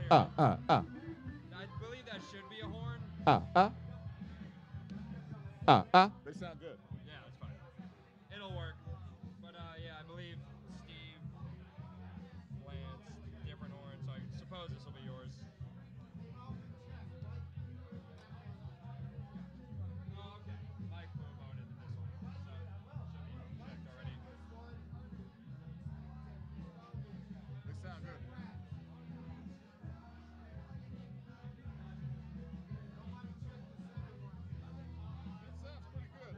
I believe that should be a horn. They sound good. Yeah, that's fine. It'll work. But yeah, I believe Steve, Lance, different horns. So I suppose this will be yours. Oh, okay. Mike voted in this one, so should be checked already. They sound good. That sounds pretty good.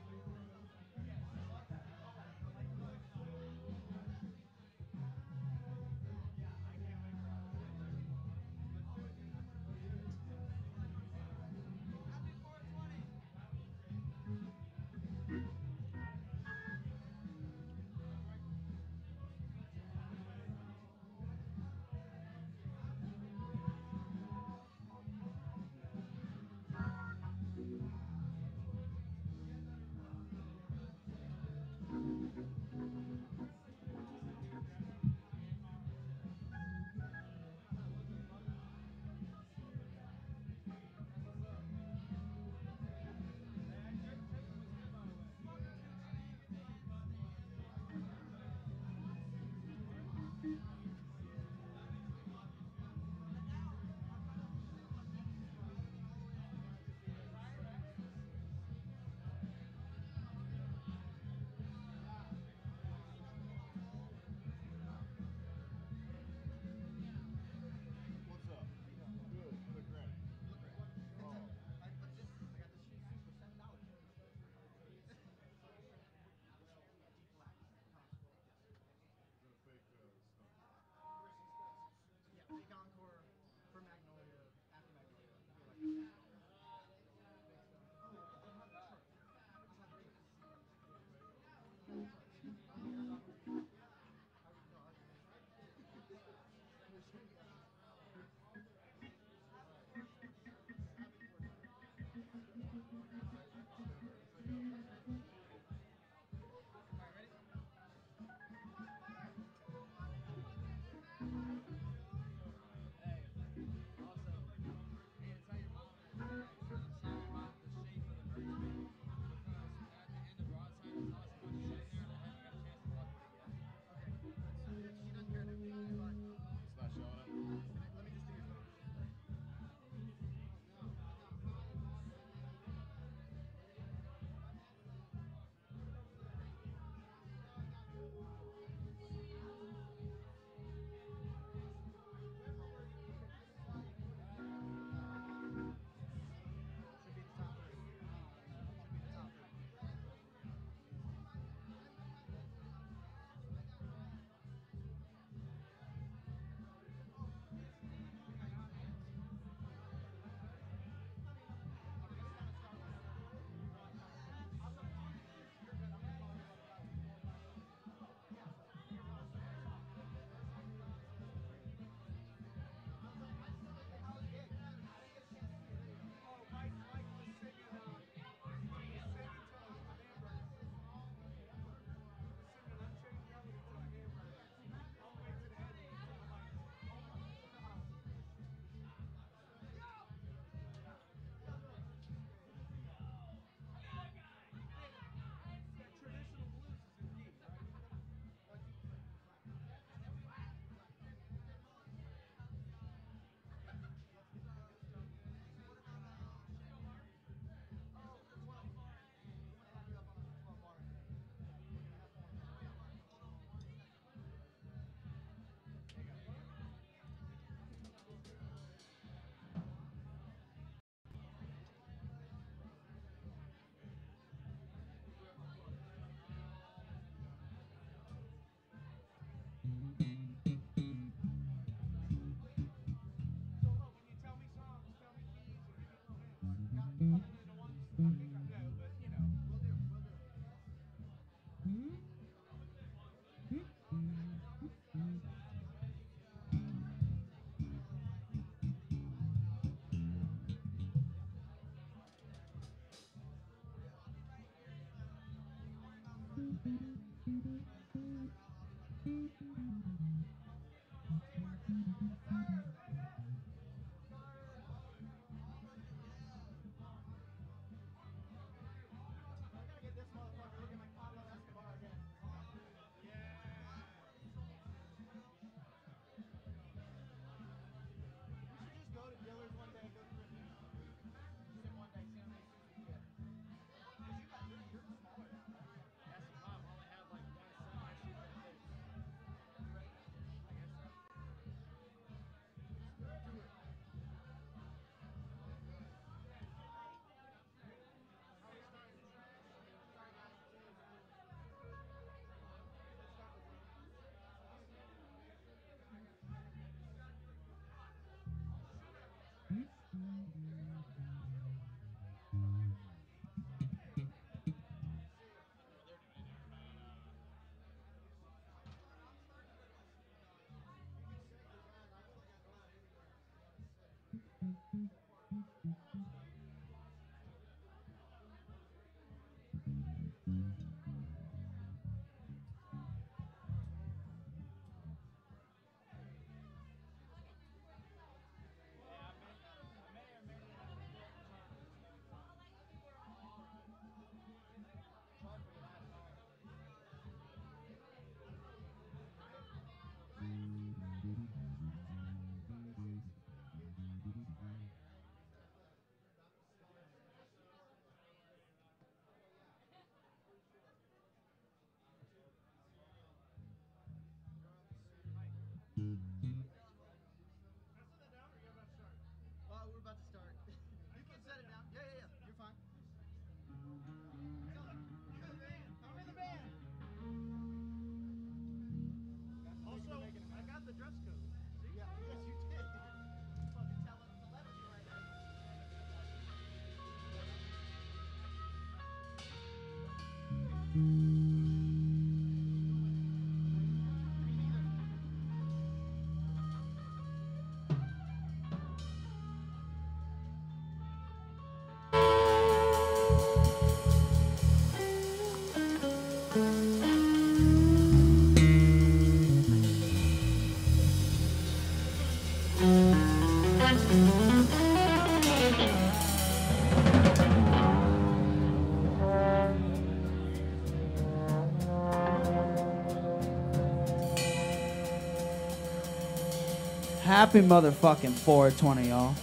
What's up? Good. You look great. Oh. Is that a fake stuff? It's not showing up. Happy motherfucking 420, y'all.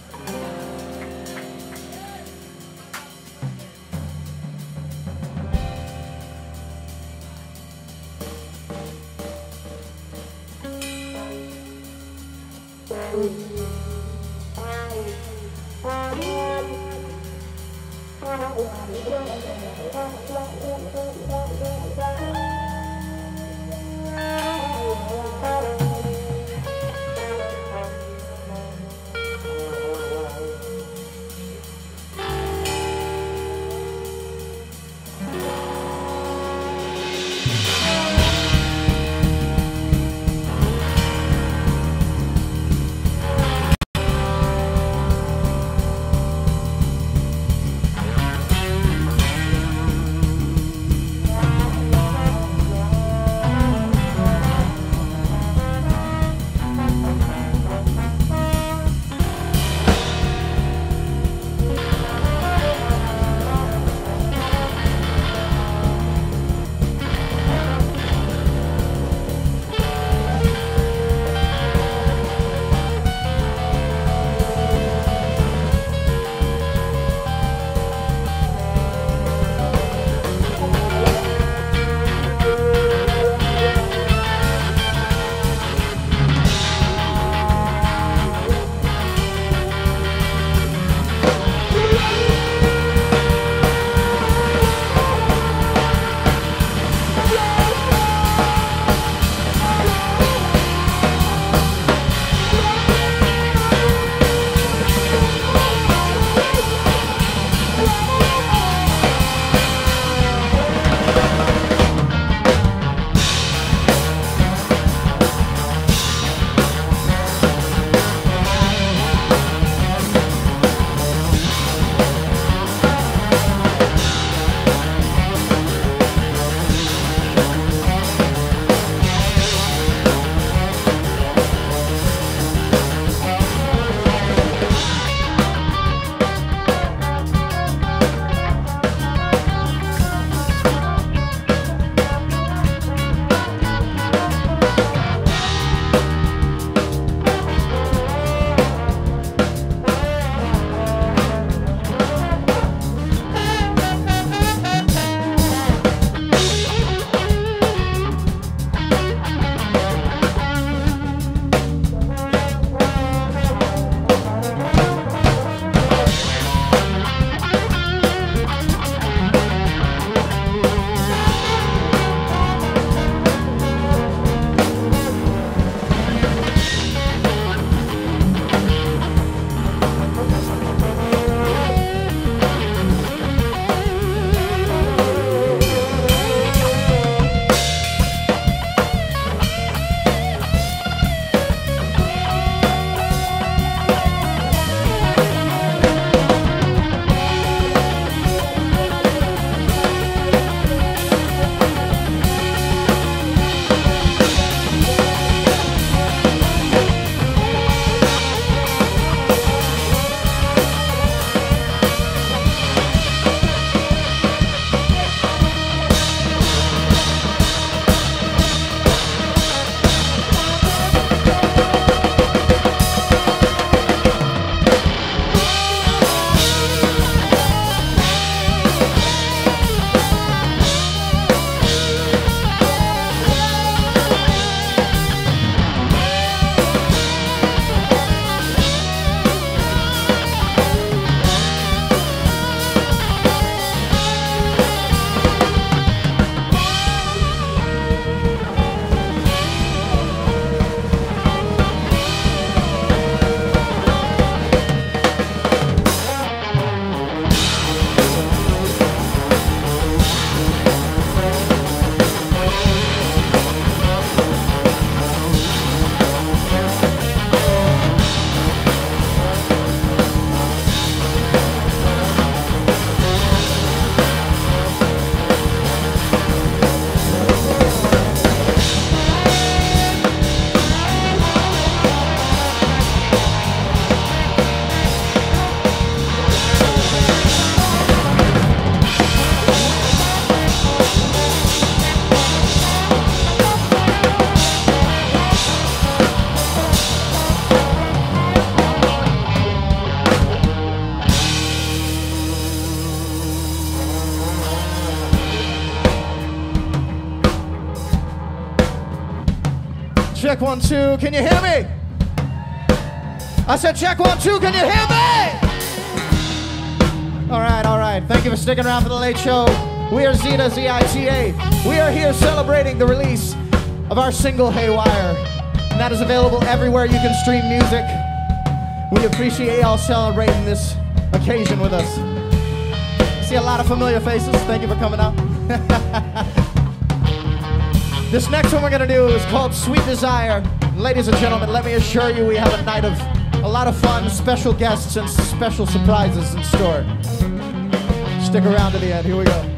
Check 1, 2, can you hear me? I said check 1, 2, can you hear me? All right. Thank you for sticking around for the late show. We are Zeta, Z-I-T-A. We are here celebrating the release of our single, Haywire. And that is available everywhere you can stream music. We appreciate y'all celebrating this occasion with us. I see a lot of familiar faces. Thank you for coming out. This next one we're gonna do is called Sweet Desire. Ladies and gentlemen, let me assure you we have a night of a lot of fun, special guests, and special surprises in store. Stick around to the end. Here we go.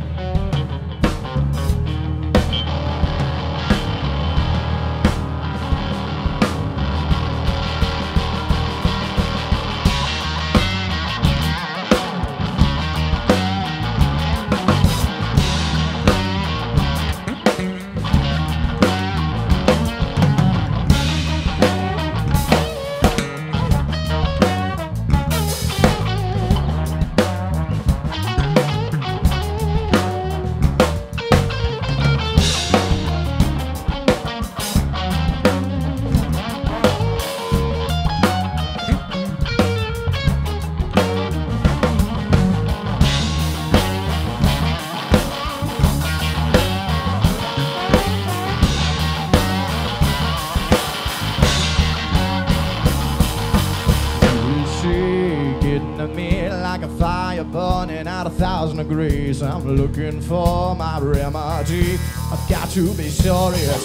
Burning at 1,000 degrees. I'm looking for my remedy. I've got to be serious.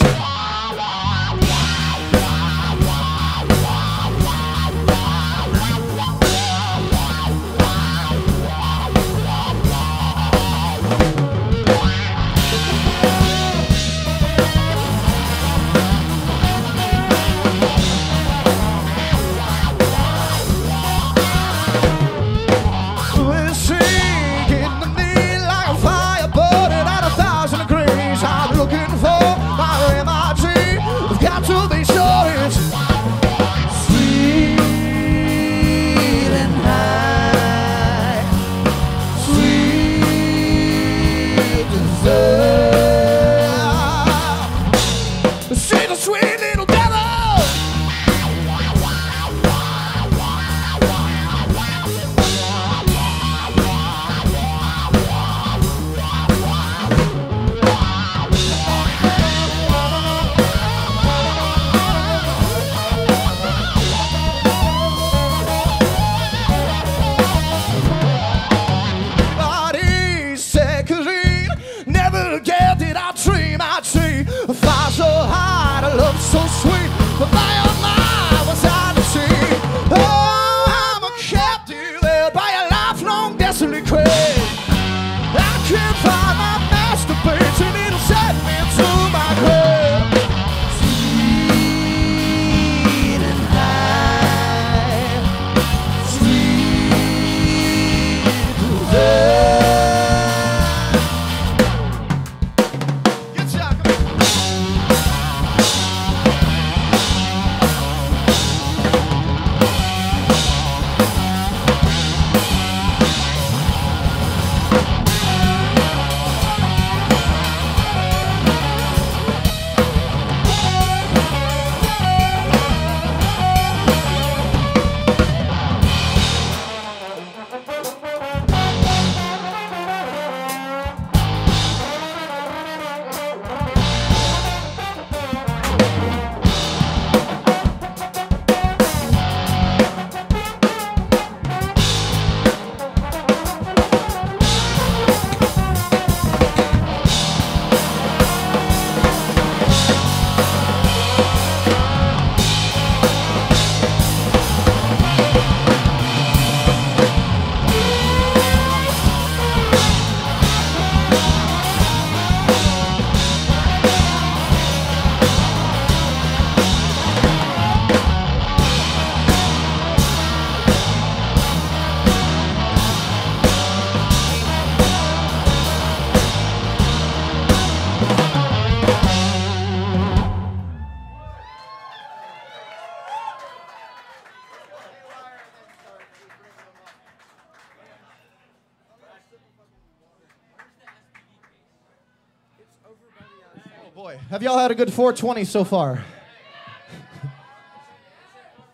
Boy, have y'all had a good 420 so far?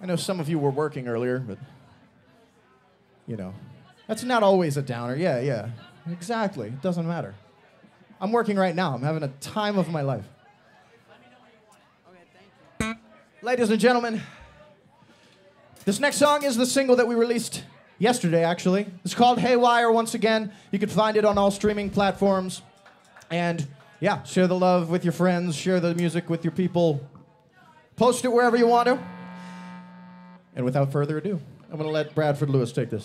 I know some of you were working earlier, but, you know, that's not always a downer. Yeah, yeah, exactly. It doesn't matter. I'm working right now. I'm having a time of my life. Ladies and gentlemen, this next song is the single that we released yesterday, actually. It's called Haywire once again. You can find it on all streaming platforms. And yeah, share the love with your friends, share the music with your people, post it wherever you want to. And without further ado, I'm going to let Bradford Lewis take this.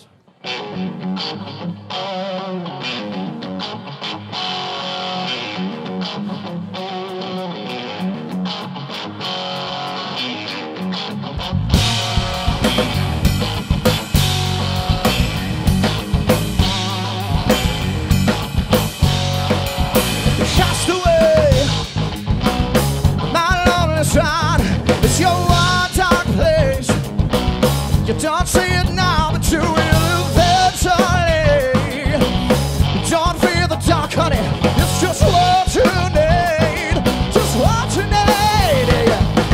You don't see it now, but you will eventually. Don't fear the dark, honey. It's just what you need. Just what you need.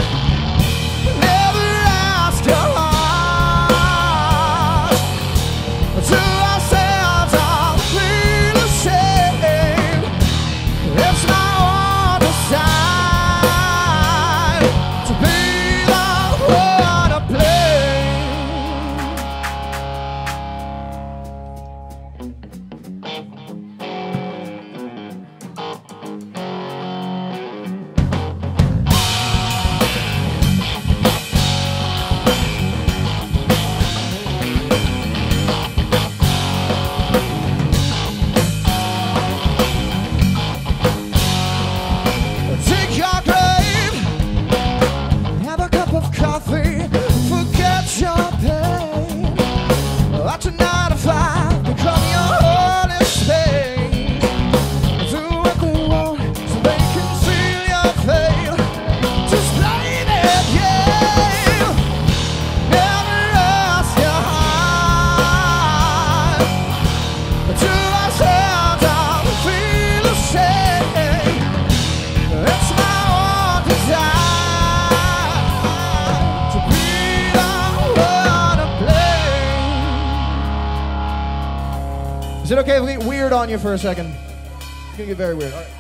Never ask your heart. To ourselves, I'll feel ashamed. It's not on the side to be the one to play. Take your grave, have a cup of coffee, forget your pain. After 9 to 5, become your holy space. Do what they want so they can feel your pain. Just play their game. Never ask your heart. To ourselves, I'll feel ashamed. It's my own desire to be the one to blame. Is it okay if we get weird on you for a second? It's gonna get very weird. All right.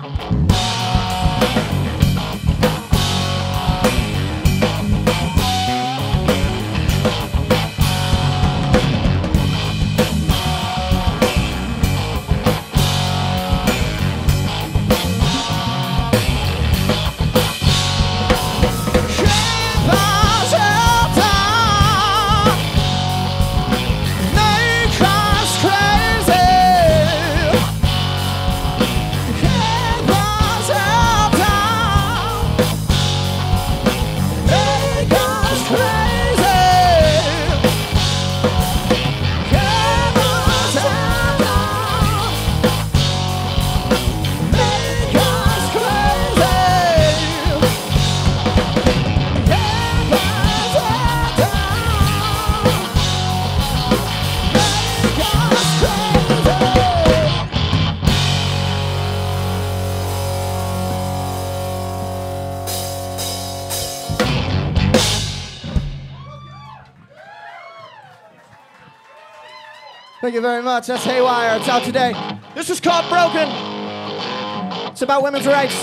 Thank you very much. That's Haywire. It's out today. This is called Broken. It's about women's rights.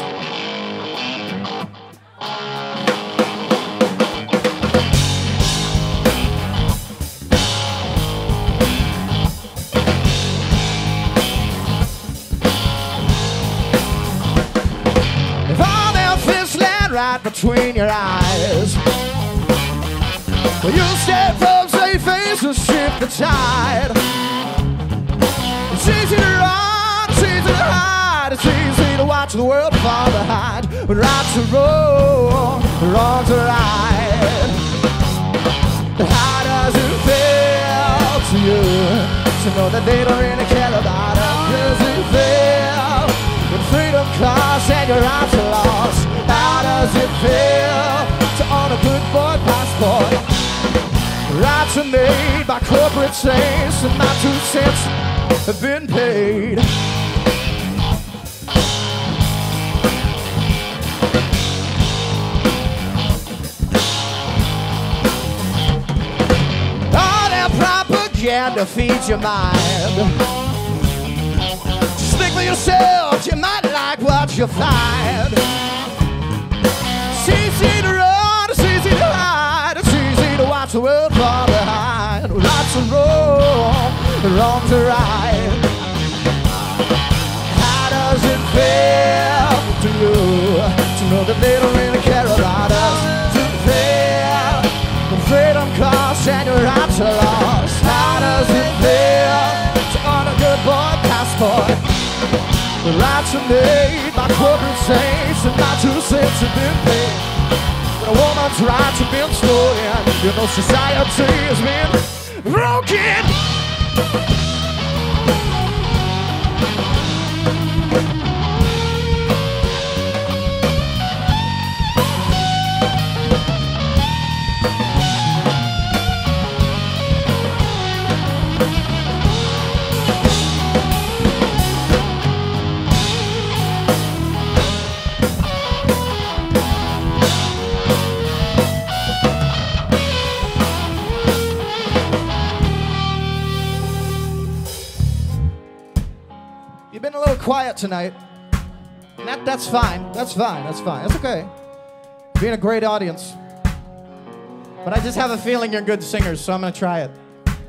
If all them fists land right between your eyes, well, you step up, save face, and shift the tide. It's easy to run, it's easy to hide, it's easy to watch the world fall behind. But right's are wrong, wrong's are right. How does it feel to you to know that they don't really care about us? Does it feel when freedom costs and your rights are lost? How does it feel to own a good boy passport? Rights are made by corporate saints, and my 2 cents have been paid. All that propaganda feeds your mind. Just think for yourself, you might like what you find. It's easy to run, it's easy to hide, it's easy to watch the world fall behind. Right's are wrong, wrong's are right. How does it feel to you to know that they don't really care about us? Does it feel when freedom costs and your rights are lost? How does it feel to own a good boy passport? The rights are made by corporate saints, and my 2 cents have been paid. A woman's rights have been stolen. You know society has been broken. You've been a little quiet tonight. And that's fine. That's fine. That's fine. That's okay. Being a great audience. But I just have a feeling you're good singers, so I'm going to try it.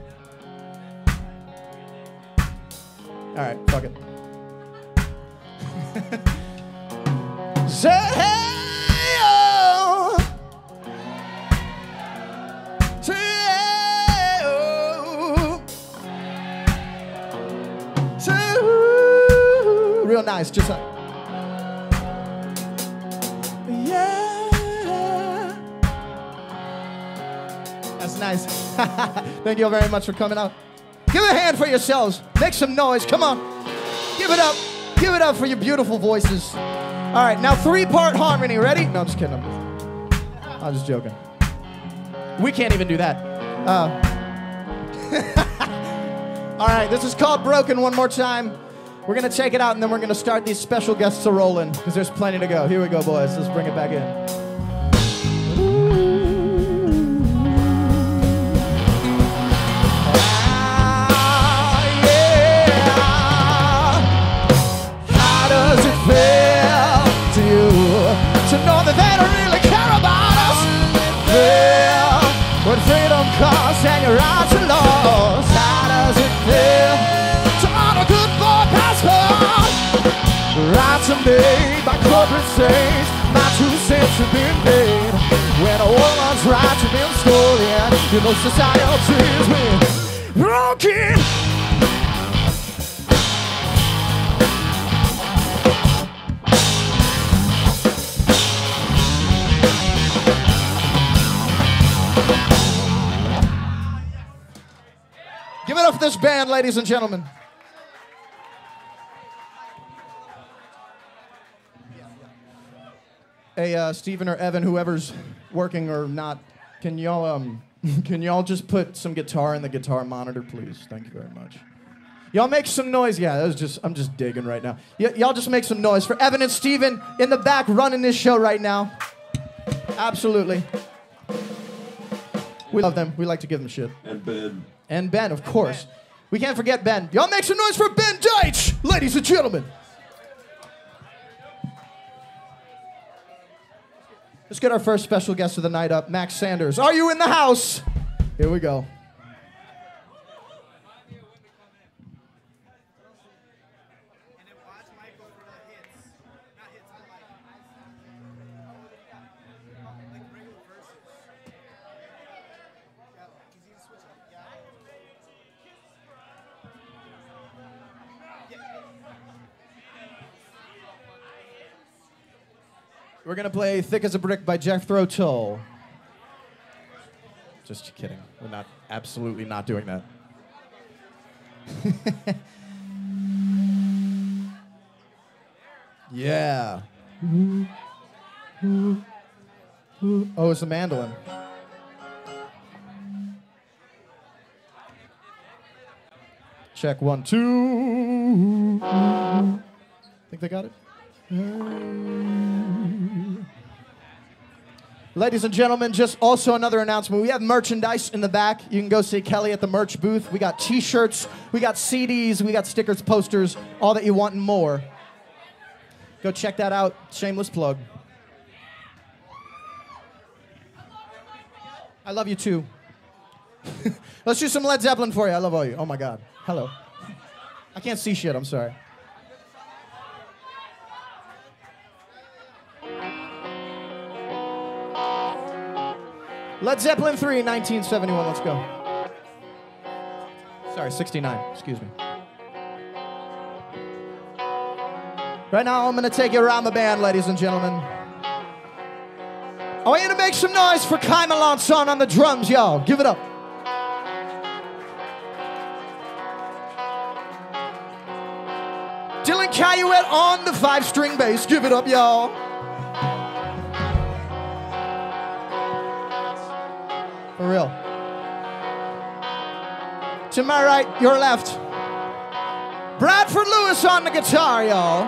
All right, fuck it. Say, hey, oh. Say, hey, oh. Say, ooh. Real nice, just like. Yeah. That's nice. Thank you all very much for coming out. Give a hand for yourselves. Make some noise. Come on. Give it up. Give it up for your beautiful voices. All right, now 3-part harmony. Ready? No, I'm just kidding. I'm just joking. We can't even do that. All right, this is called Broken one more time. We're going to check it out, and then we're going to start these special guests to roll in, because there's plenty to go. Here we go, boys. Let's bring it back in. How does it feel? you've been paid, when a woman's rights have been stolen, you know society's been broken. Give it up for this band, ladies and gentlemen. Hey, Stephen or Evan, whoever's working or not, can y'all just put some guitar in the guitar monitor, please? Thank you very much. Y'all make some noise. Yeah, I'm just digging right now. Y'all just make some noise for Evan and Stephen in the back running this show right now. Absolutely. We love them. We like to give them shit. And Ben. And Ben, of course. We can't forget Ben. Y'all make some noise for Ben Deitch, ladies and gentlemen. Let's get our first special guest of the night up, Max Sanders. Are you in the house? Here we go. We're gonna play "Thick as a Brick" by Jethro Tull. Just kidding. We're absolutely not doing that. Yeah. Oh, it's a mandolin. Check 1, 2. Think they got it? Ladies and gentlemen, just also another announcement. We have merchandise in the back. You can go see Kelly at the merch booth. We got t-shirts, we got CDs, we got stickers, posters, all that you want and more. Go check that out. Shameless plug. I love you too. Let's do some Led Zeppelin for you. I love all you. Oh my God. Hello. I can't see shit. I'm sorry. Led Zeppelin 3, 1971. Let's go. Sorry, 69. Excuse me. Right now, I'm going to take you around the band, ladies and gentlemen. I want you to make some noise for Kai Melanson on the drums, y'all. Give it up. Dylan Caillouette on the 5-string bass. Give it up, y'all. For real. To my right, your left. Bradford Lewis on the guitar, y'all.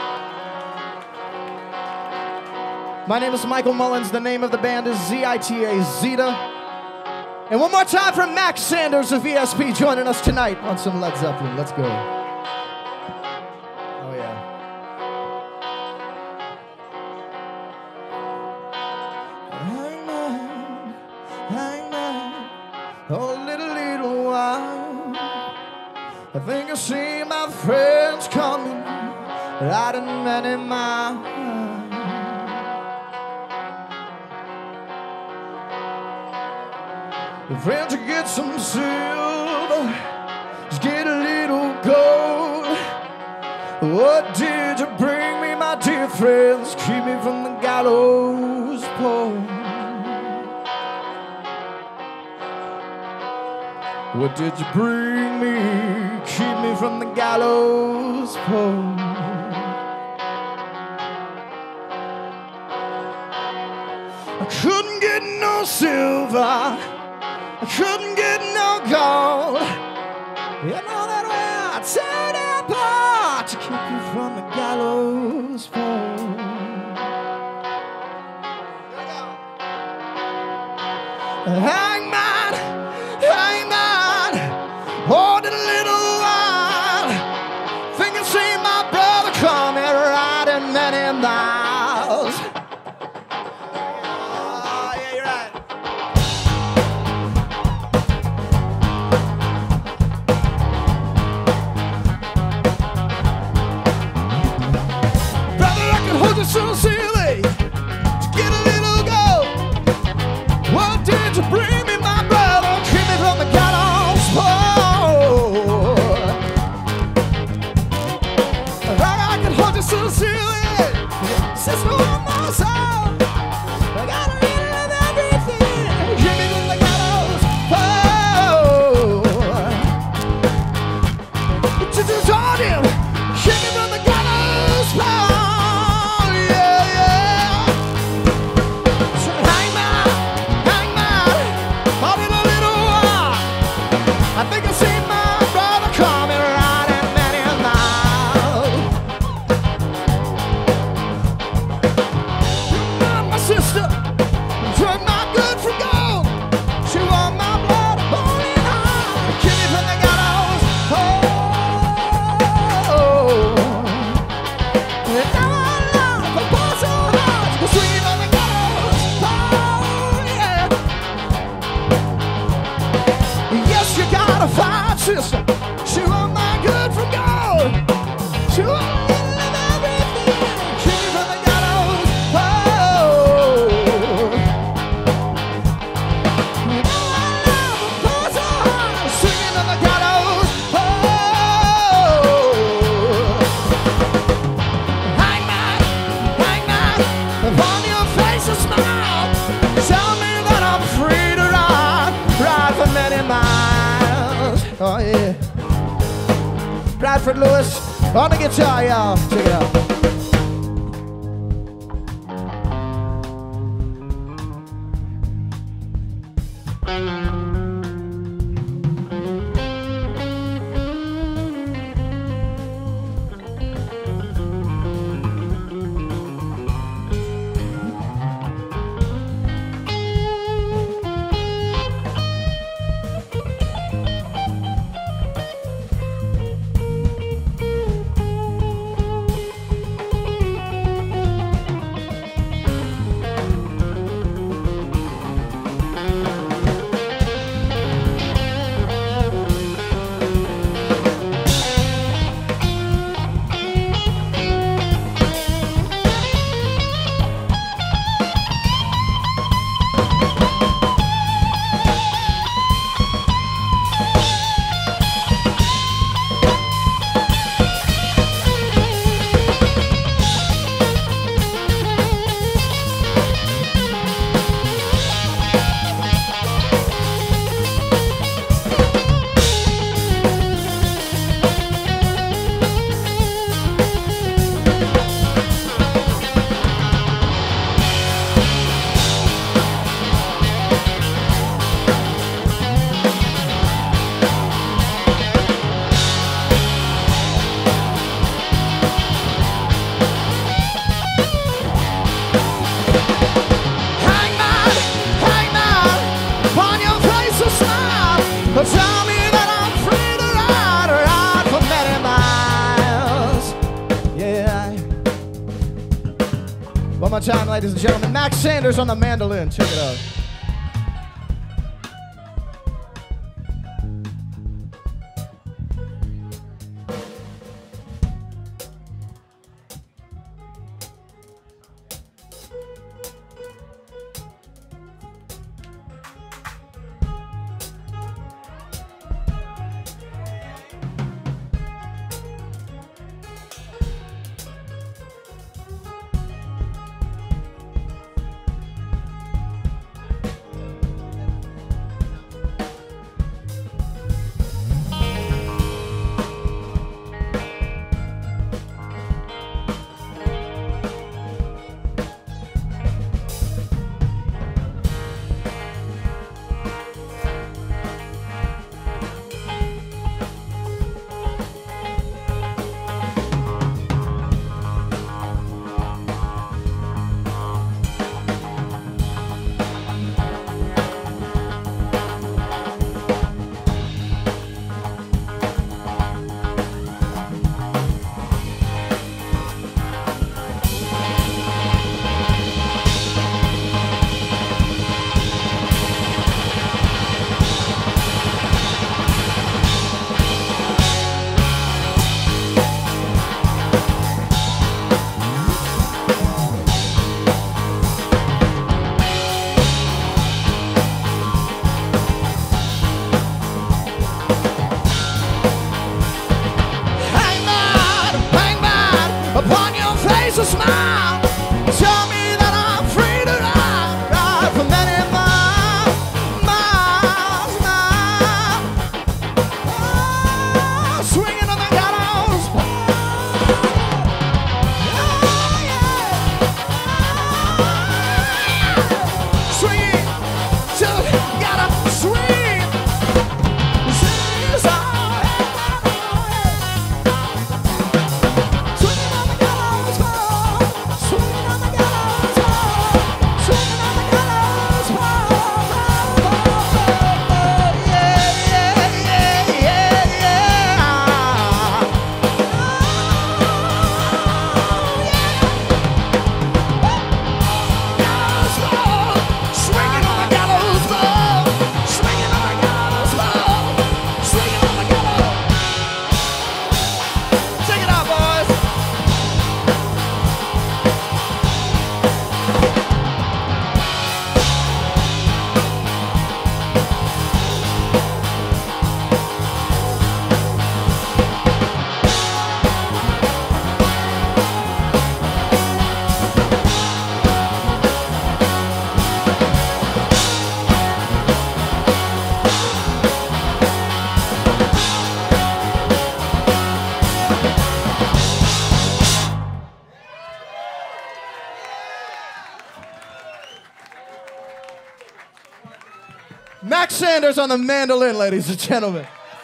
My name is Michael Mullins. The name of the band is ZITA, Zeta. And one more time from Max Sanders of ESP joining us tonight on some Led Zeppelin. Let's go. Oh, yeah. Hang on, oh, little while. I think I see my friends coming, riding many miles. Friends, to get some silver, just get a little gold. What did you bring me, my dear friends? Keep me from the gallows pole. What did you bring me? Keep me from the gallows pole. I couldn't get no silver, I couldn't get no gold. You know that way I tear it apart to keep you from the gallows pole. Hangman, hangman, hold it a little while. Think I see my brother coming riding many miles. Yeah, you're right. Brother, I can hold you so silly to get a so silly. Sister, one more song. I gotta read it with everything. Hit me with the gallows. Oh, just told him. Hit me with the gallows. Oh, yeah, yeah. So hang man, hold it a little while. I think I see my brother coming riding many miles. My sister, turned my good for gold. She want my blood, holy heart. Keep me from the gallows. Oh, and now I love the boy so hard. We're swinging on the gallows. Oh, yeah. Yes, you got a fine sister. She want my good for gold. She want a little of everything. Keep me from the gallows. Oh, now I love the boy so hard. Swinging on the gallows. Oh, hang man, upon your face a smile. Tell me that I'm free to ride for many miles. Oh yeah, Bradford Lewis on the guitar, y'all. Check it out. Tell me that I'm free to ride for many miles. Yeah. One more time, ladies and gentlemen. Max Sanders on the mandolin. Check it out. Zach Sanders on the mandolin, ladies and gentlemen.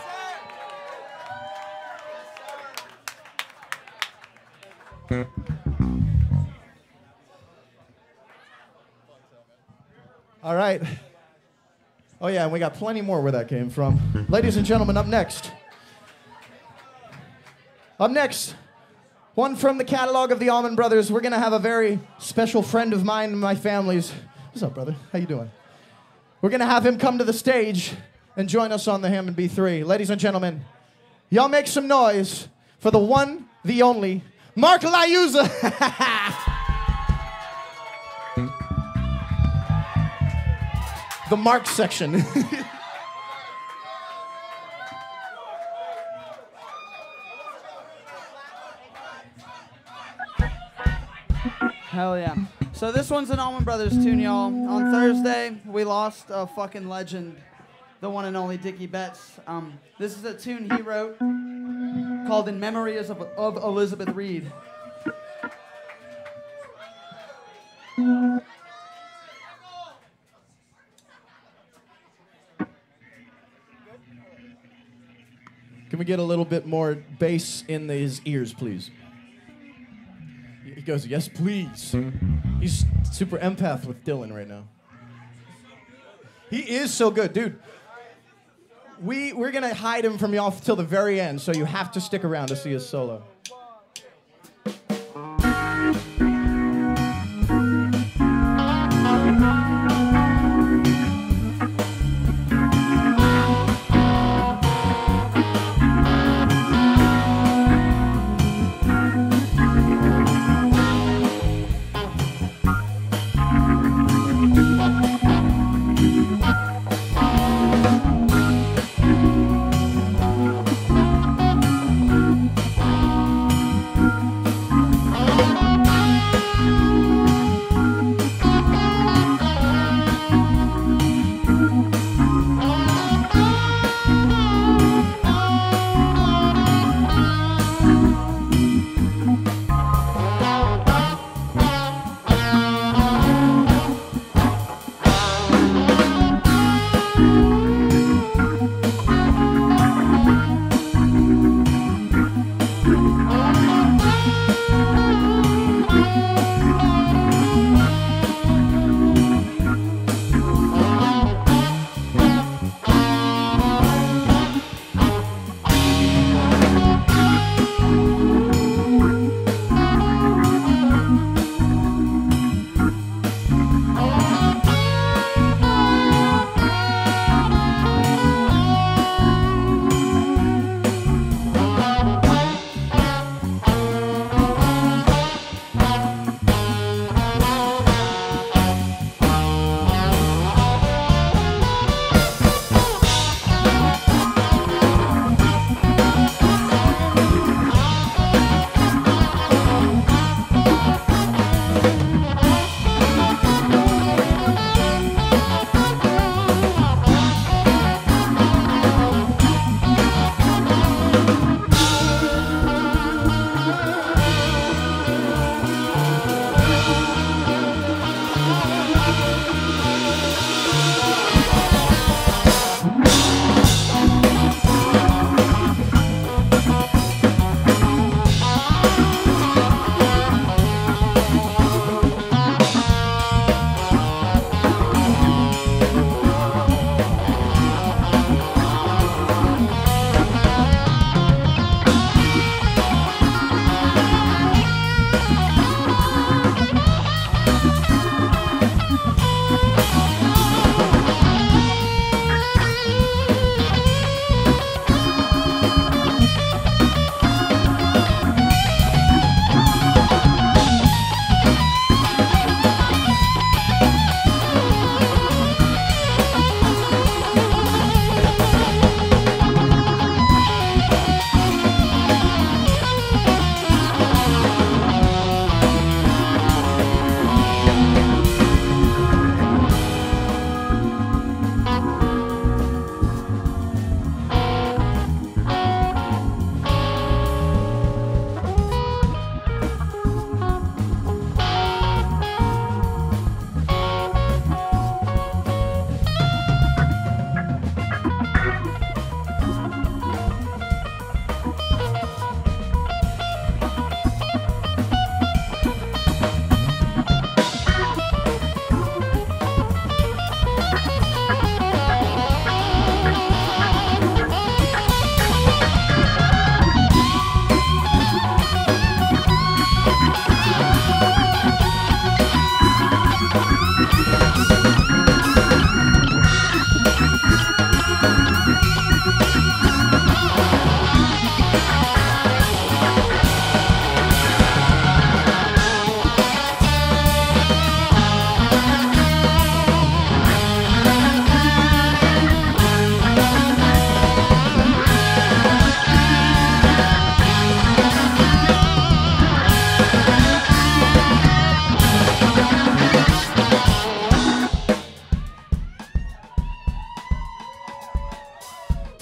All right. Oh, yeah, and we got plenty more where that came from. Ladies and gentlemen, up next. Up next, one from the catalog of the Allman Brothers. We're going to have a very special friend of mine and my family's. What's up, brother? How you doing? We're going to have him come to the stage and join us on the Hammond B3. Ladies and gentlemen, y'all make some noise for the one, the only, Mark Liuzza. The Mark section. Hell yeah. So this one's an Allman Brothers tune, y'all. On Thursday, we lost a fucking legend, the one and only Dickie Betts. This is a tune he wrote called In Memory of Elizabeth Reed. Can we get a little bit more bass in his ears, please? He goes, yes, please. He's super empath with Dylan right now. He is so good, dude. We're going to hide him from y'all till the very end, so you have to stick around to see his solo.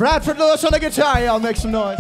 Bradford Lewis on the guitar, y'all make some noise.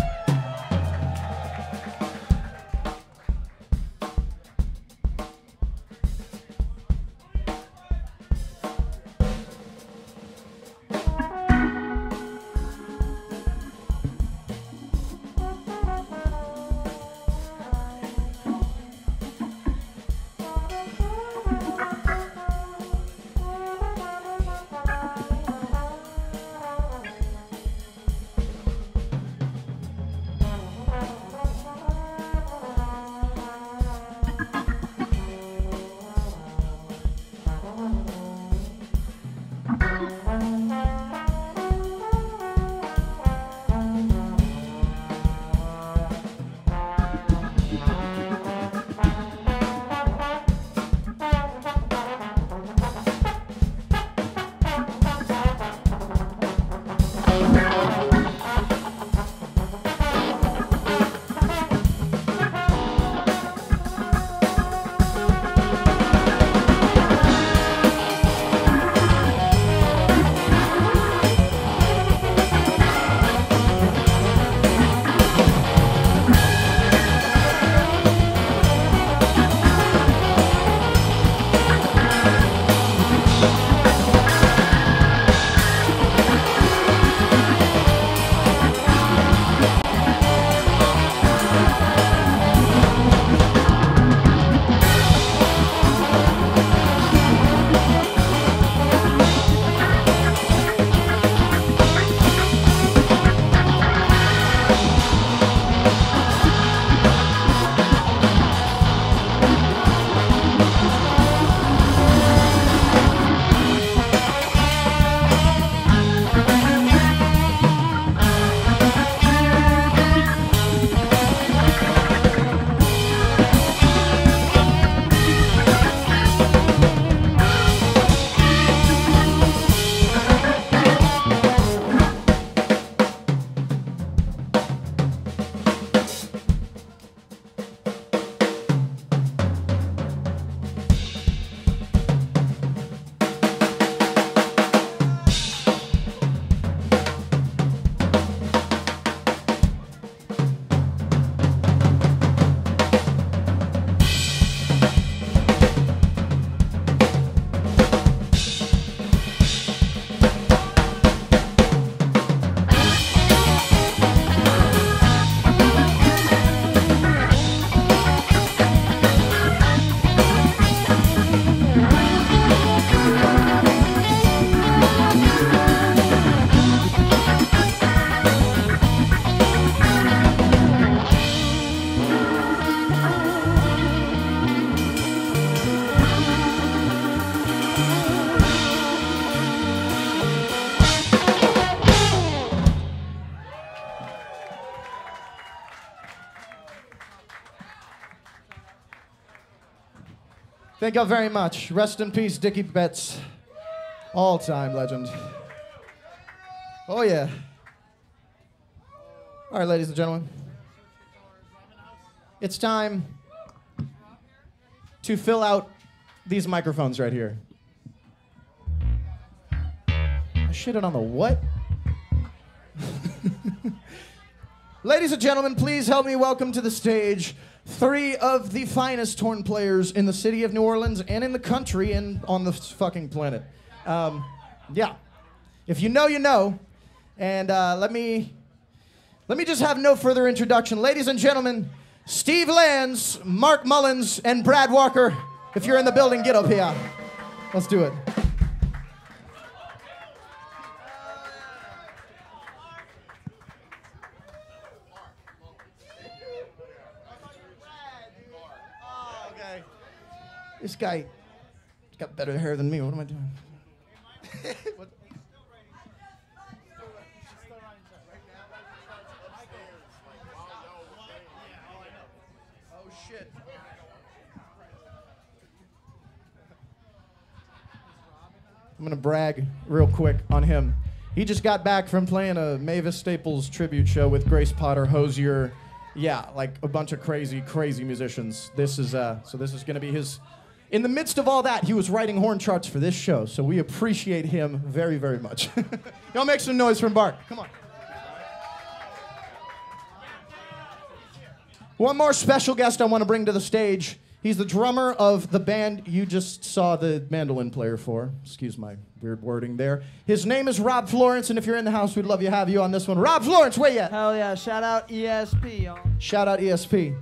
Thank you very much. Rest in peace, Dickie Betts. All-time legend. Oh, yeah. All right, ladies and gentlemen. It's time to fill out these microphones right here. I shitted on the what? Ladies and gentlemen, please help me welcome to the stage 3 of the finest horn players in the city of New Orleans and in the country and on the fucking planet. Yeah. If you know, you know. And let me just have no further introduction. Ladies and gentlemen, Steve Lands, Mark Mullins, and Brad Walker. If you're in the building, get up here. Let's do it. This guy got better hair than me. What am I doing? What? Oh, shit. I'm going to brag real quick on him. He just got back from playing a Mavis Staples tribute show with Grace Potter, Hosier. Yeah, like a bunch of crazy, crazy musicians. This is so this is going to be his... In the midst of all that, he was writing horn charts for this show, so we appreciate him very, very much. Y'all make some noise for Bart. Come on. One more special guest I want to bring to the stage. He's the drummer of the band you just saw the mandolin player for. Excuse my weird wording there. His name is Rob Florence, and if you're in the house, we'd love to have you on this one. Rob Florence, where you at? Hell yeah. Shout out ESP, y'all. Shout out ESP.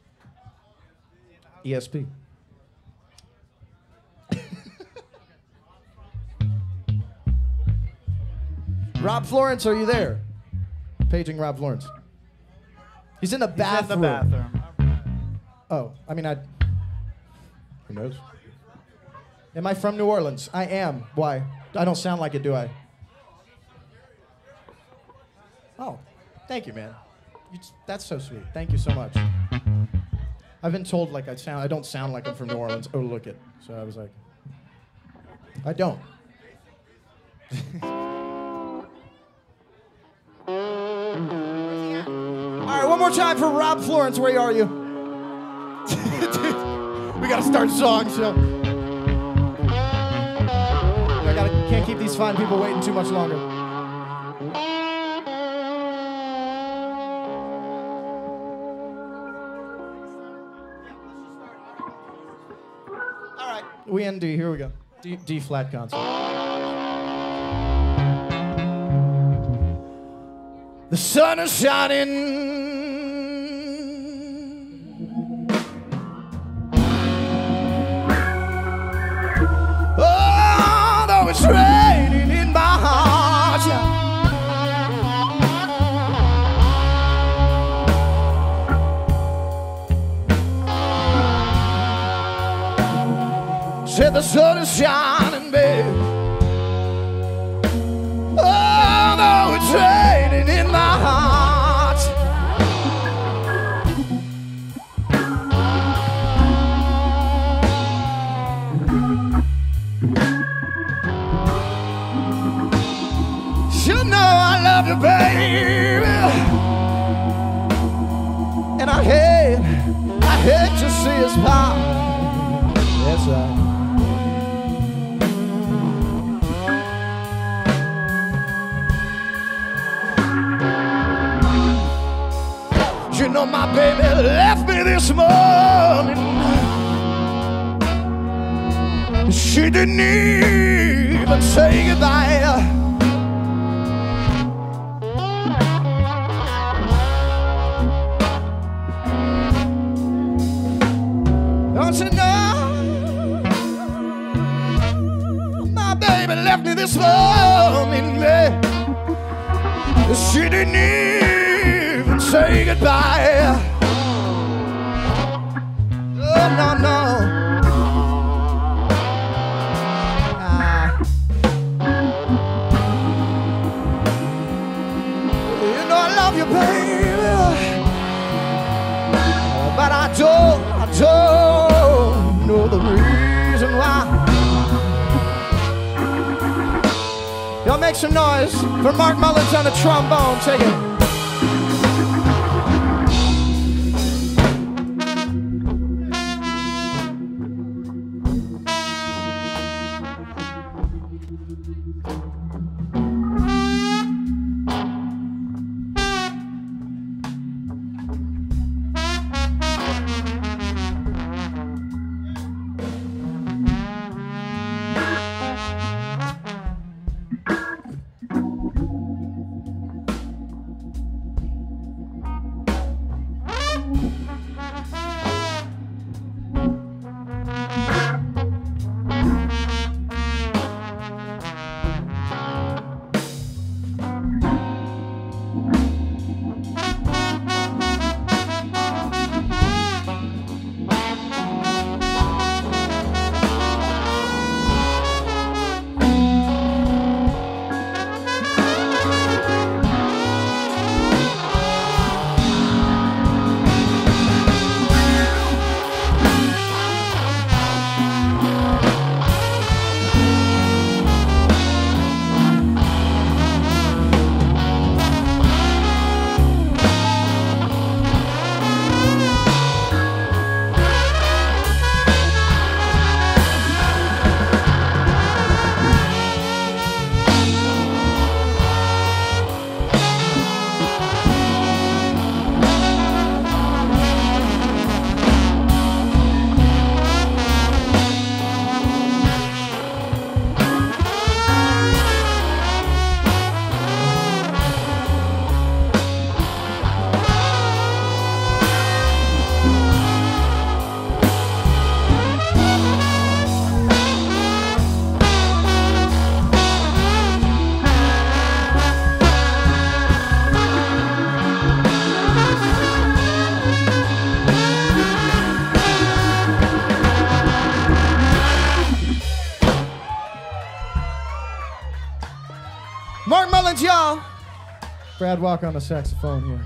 ESP. Rob Florence, are you there? Paging Rob Florence. He's in the bathroom. He's in the bathroom. Oh, I mean, who knows? Am I from New Orleans? I am. Why? I don't sound like it, do I? Oh, thank you, man. That's so sweet. Thank you so much. I've been told like I don't sound like I'm from New Orleans. Oh, look it. So I was like, I don't. All right, one more time for Rob Florence. Where are you? We gotta start songs, yo. Can't keep these fine people waiting too much longer. All right, we end D. Here we go. D flat concert. The sun is shining. Oh, though it's raining in my heart. Said the sun is shining, babe. Oh, though it's raining in my heart. You know I love you, baby. And I hate to see us part. That's right. You know my baby left me this morning. She didn't even say goodbye. Don't you know my baby left me this morning, man. She didn't even say goodbye. Oh, no, no. You know I love you, baby, but I don't know the reason why. Y'all make some noise for Mark Mullins on the trombone. Take it. England, y'all. Brad Walker on the saxophone here.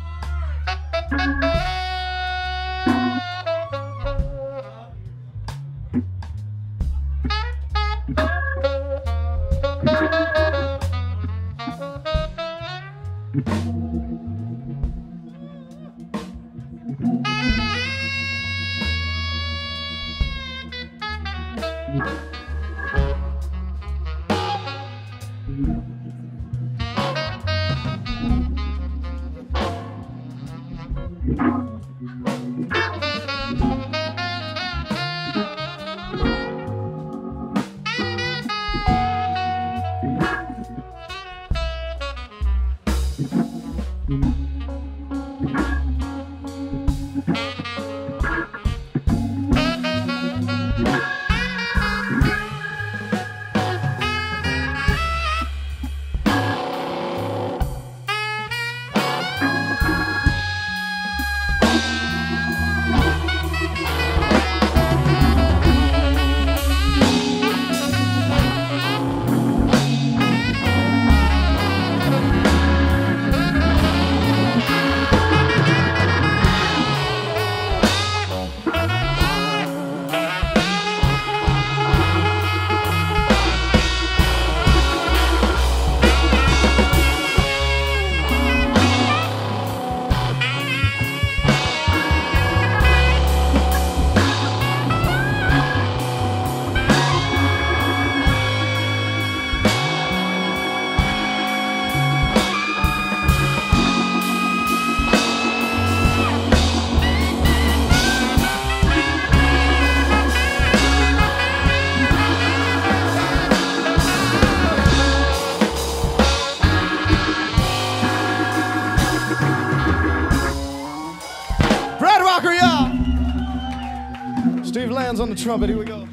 Steve Lands on the trumpet. Here we go.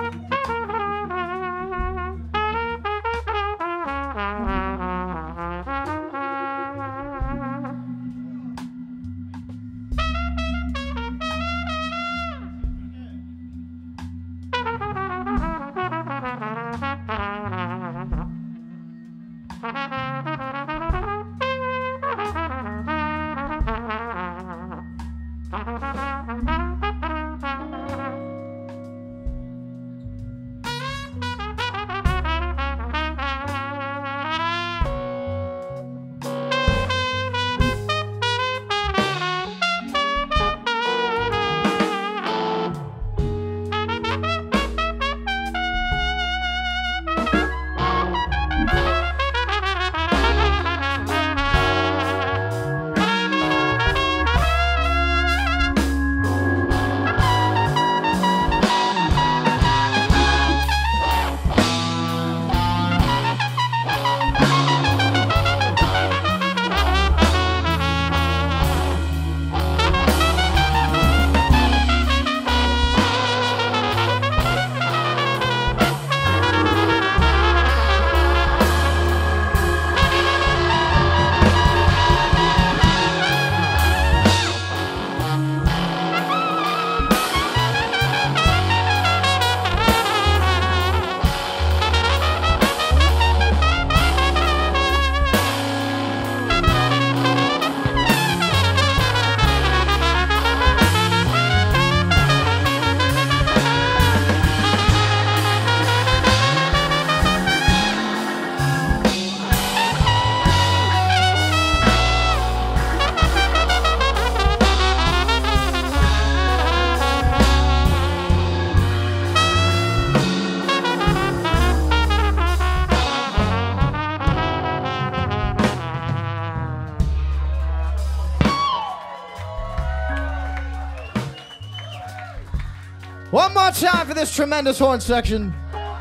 One more time for this tremendous horn section.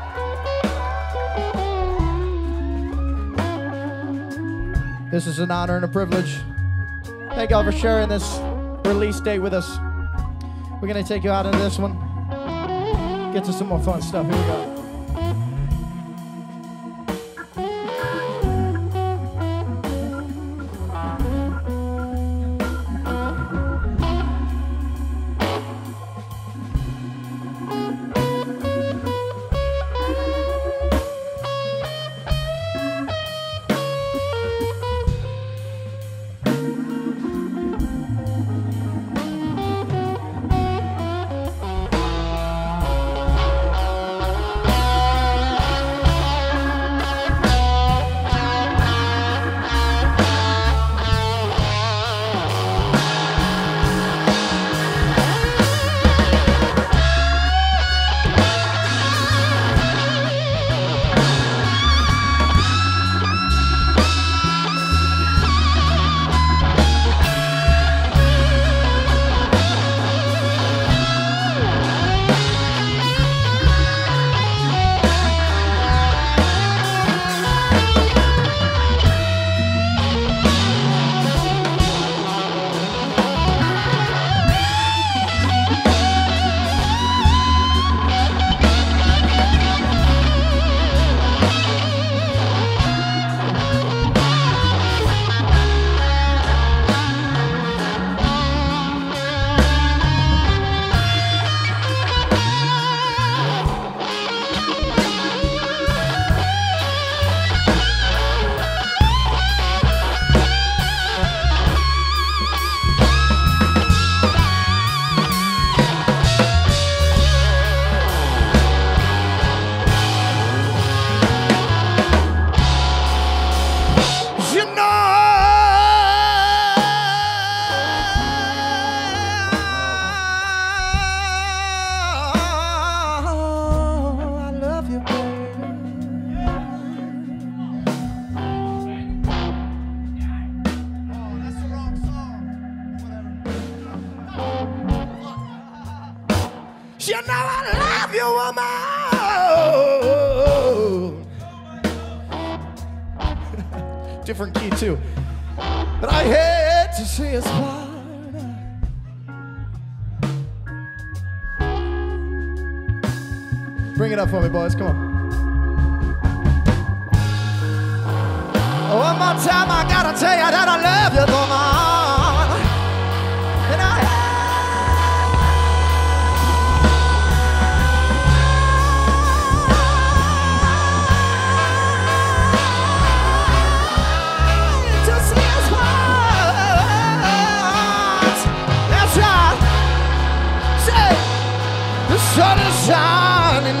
This is an honor and a privilege. Thank y'all for sharing this release date with us. We're gonna take you out into this one. Get to some more fun stuff. Here we go. You know I love you, woman. Different key too. But I hate to see us part. Bring it up for me, boys. Come on. One more time, I gotta tell you that I love you, woman. And I the sun is shining.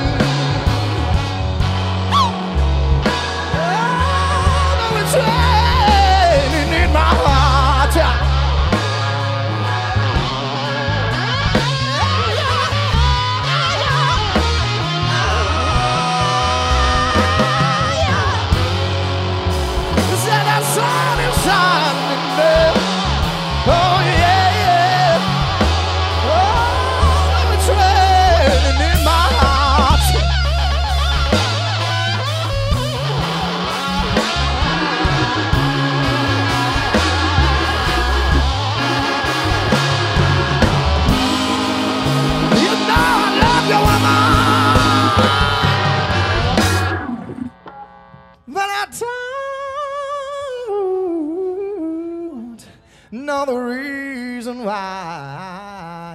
Oh, it's raining in my heart. Said the sun is shining. Oh yeah, yeah. Oh, it's raining in my heart. You know I love you, woman. But I don't know the reason why.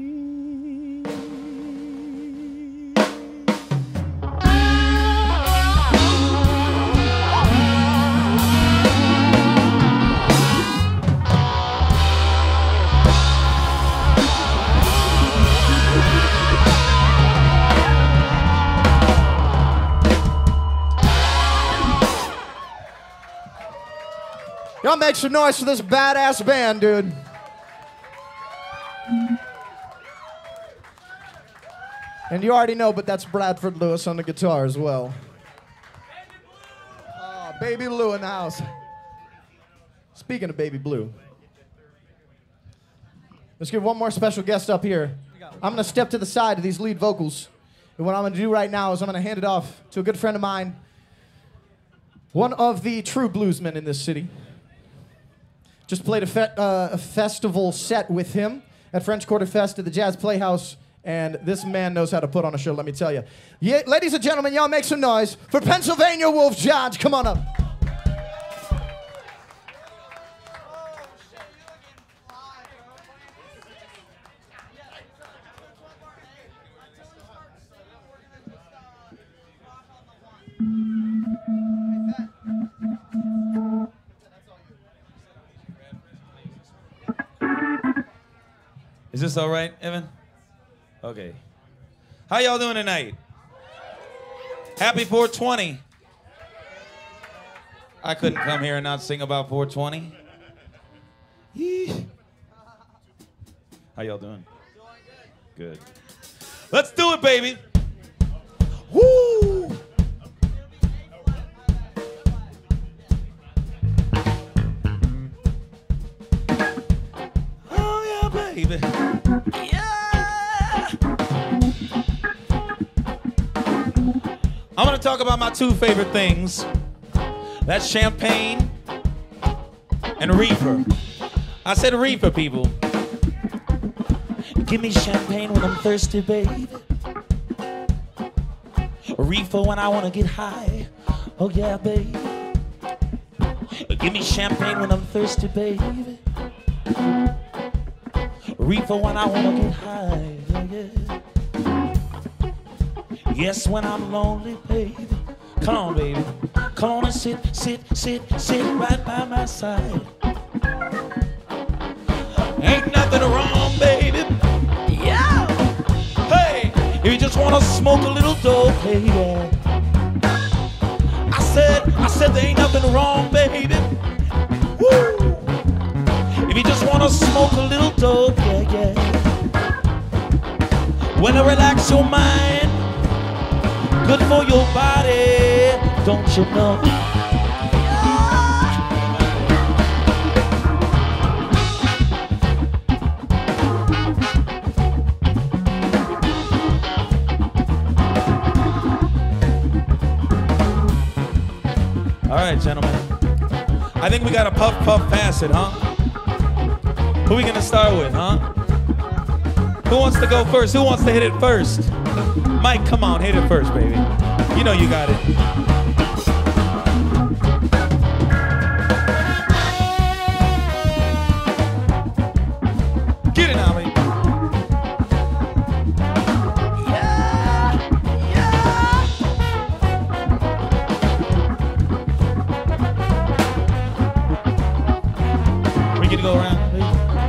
Y'all make some noise for this badass band, dude. And you already know, but that's Bradford Lewis on the guitar as well. Oh, Baby Blue in the house. Speaking of Baby Blue, let's get one more special guest up here. I'm going to step to the side of these lead vocals. And what I'm going to do right now is I'm going to hand it off to a good friend of mine, one of the true bluesmen in this city. Just played a festival set with him at French Quarter Fest at the Jazz Playhouse, and this man knows how to put on a show, let me tell you. Yeah, ladies and gentlemen, y'all make some noise for Pennsylvania Wolf George. Come on up. Is this all right, Evan? Okay. How y'all doing tonight? Happy 420. I couldn't come here and not sing about 420. Yee. How y'all doing? Good. Let's do it, baby. Woo! Oh, yeah, baby. I'm gonna talk about my two favorite things. That's champagne and reefer. I said reefer, people. Give me champagne when I'm thirsty, baby. Reefer when I wanna get high. Oh yeah, baby. Give me champagne when I'm thirsty, baby. Reefer when I wanna get high. Yeah, yeah. Yes, when I'm lonely, baby. Come on, baby. Come on and sit right by my side. Ain't nothing wrong, baby. Yeah. Hey, if you just wanna smoke a little dope, baby. I said there ain't nothing wrong, baby. Woo. If you just wanna smoke a little dope, yeah, yeah. Wanna relax your mind. Good for your body, don't you know? right, gentlemen. I think we got a puff pass it, huh? Who we gonna start with, huh? Who wants to go first? Who wants to hit it first? Mike, come on, hit it first, baby. You know you got it. Get it now, baby. We get to go around, please.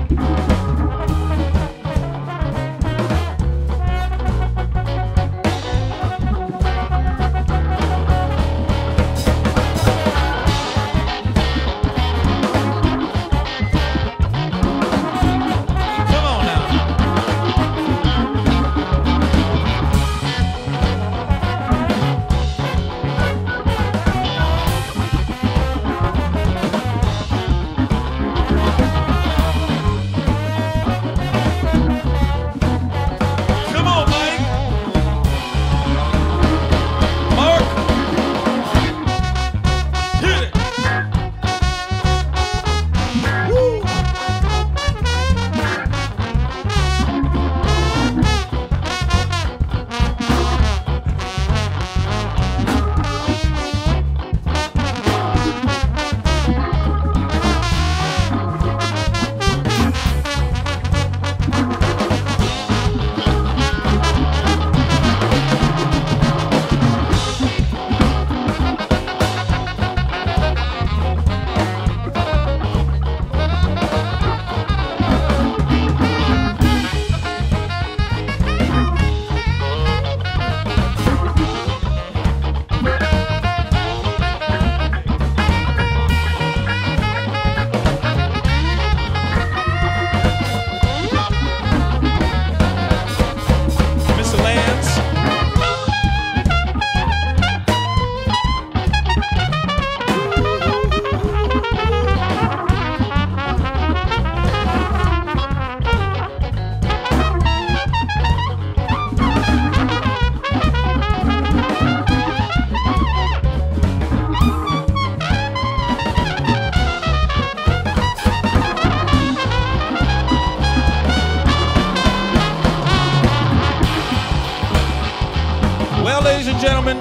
Ladies and gentlemen,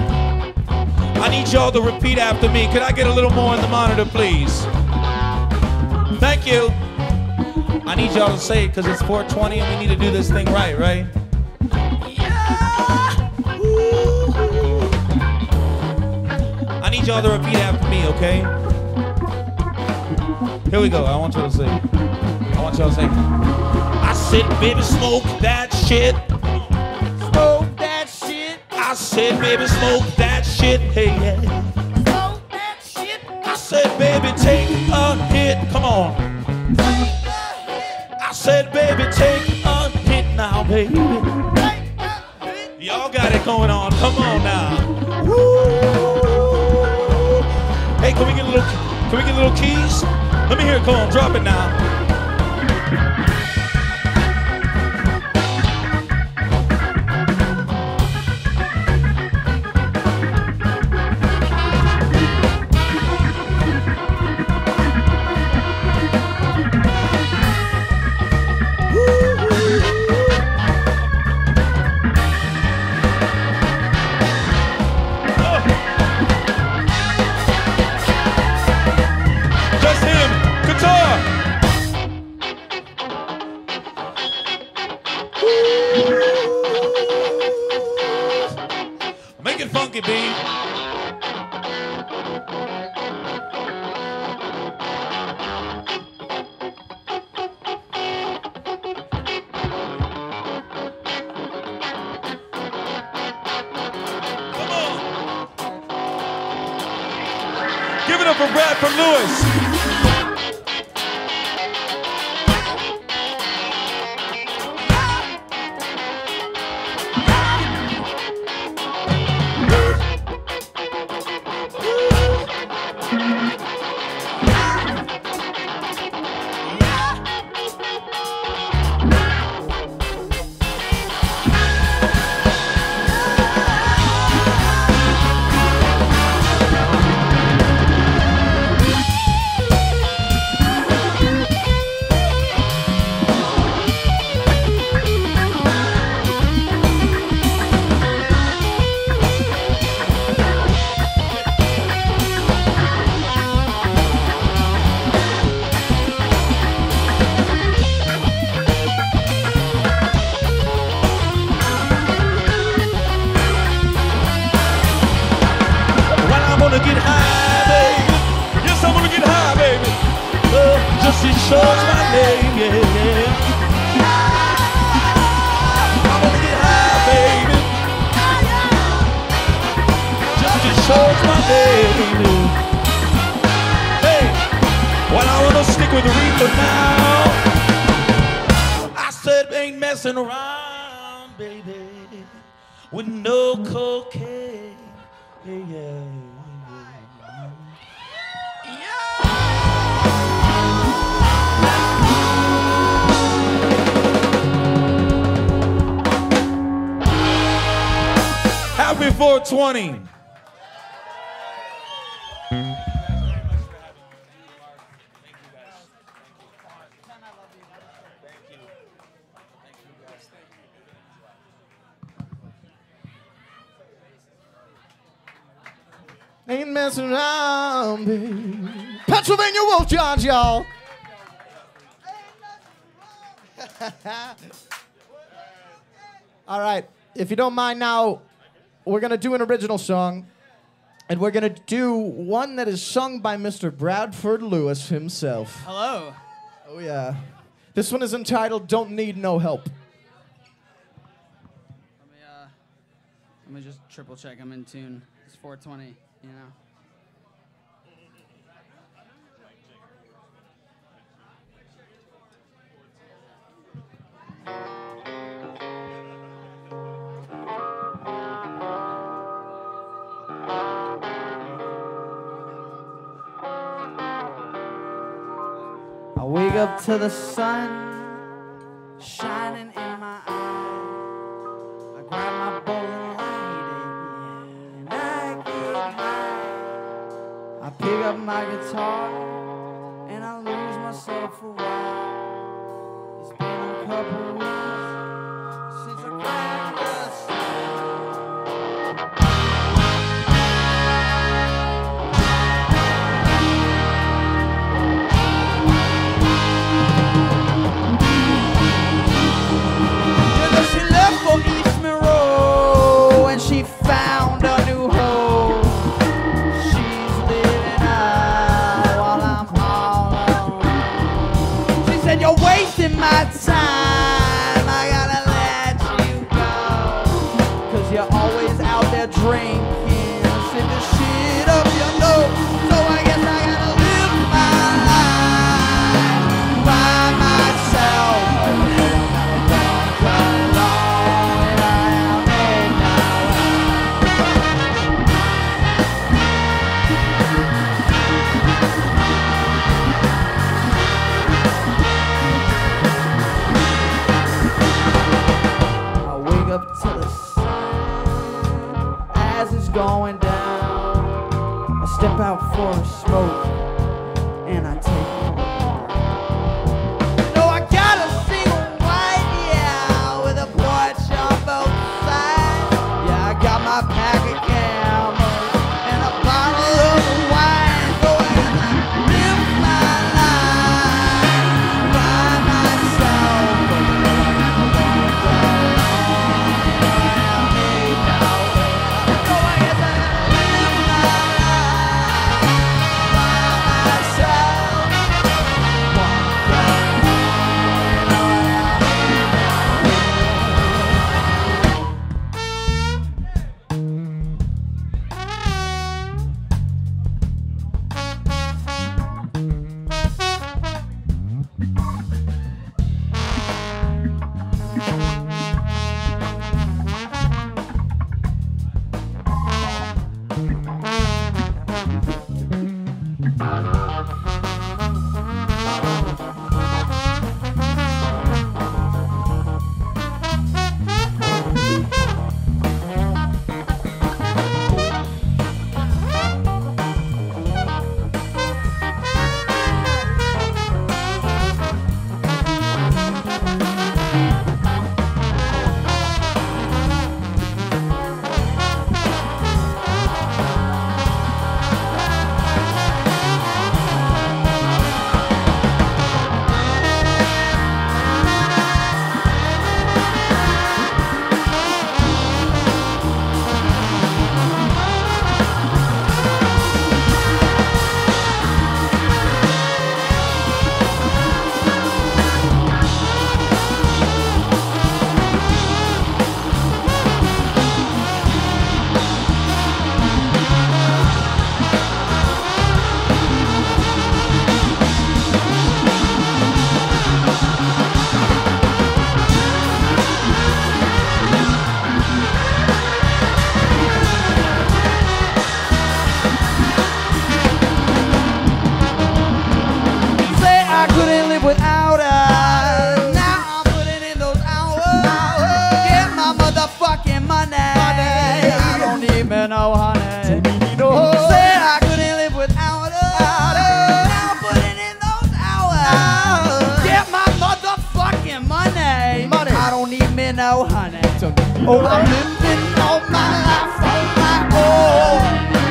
I need y'all to repeat after me. Could I get a little more on the monitor, please? Thank you. I need y'all to say it because it's 420 and we need to do this thing right, right? Yeah! I need y'all to repeat after me, okay? Here we go. I want y'all to say. I said, baby, smoke that shit. Smoke that shit. I said, baby, smoke that shit. Hey, yeah. Smoke that shit. I said, baby, take a hit. Come on. I said, baby, take a hit now, baby. Y'all got it going on. Come on now. Woo. Hey, can we get a little keys? Let me hear it. Come on, drop it now. Make it funky, B. Come on. Give it up for Brad from Lewis. Short's my name, yeah, yeah. I'm gonna get high, baby. Just Short's my name. Hey, well, I wanna stick with the reefer now. I said, ain't messing around, baby, with no cocaine. Yeah, yeah. Happy 420. Ain't messing around, baby. Pennsylvania Wolf Johns, y'all. All right, if you don't mind now, we're going to do an original song, and we're going to do one that is sung by Mr. Bradford Lewis himself. Hello. Oh, yeah. This one is entitled Don't Need No Help. Let me just triple check I'm in tune. It's 420, you know. I wake up to the sun shining in my eye. I grab my bowl and light it, and I get high. I pick up my guitar and I lose myself a while. It's been a couple weeks since I cracked the East Monroe and she found a new home. She's living out while I'm all alone. She said, you're wasting my time, I gotta let you go. Cause you're always out there drinking, send the shit up your nose. So I guess I gotta live my life by myself. Up to the sun as it's going down. I step out for a smoke and I take a look. No, I got a single white, yeah, with a porch on both sides. Yeah, I got my pack of camels and a bottle of wine. So I live my life by myself. Oh, I'm living all my life on my own.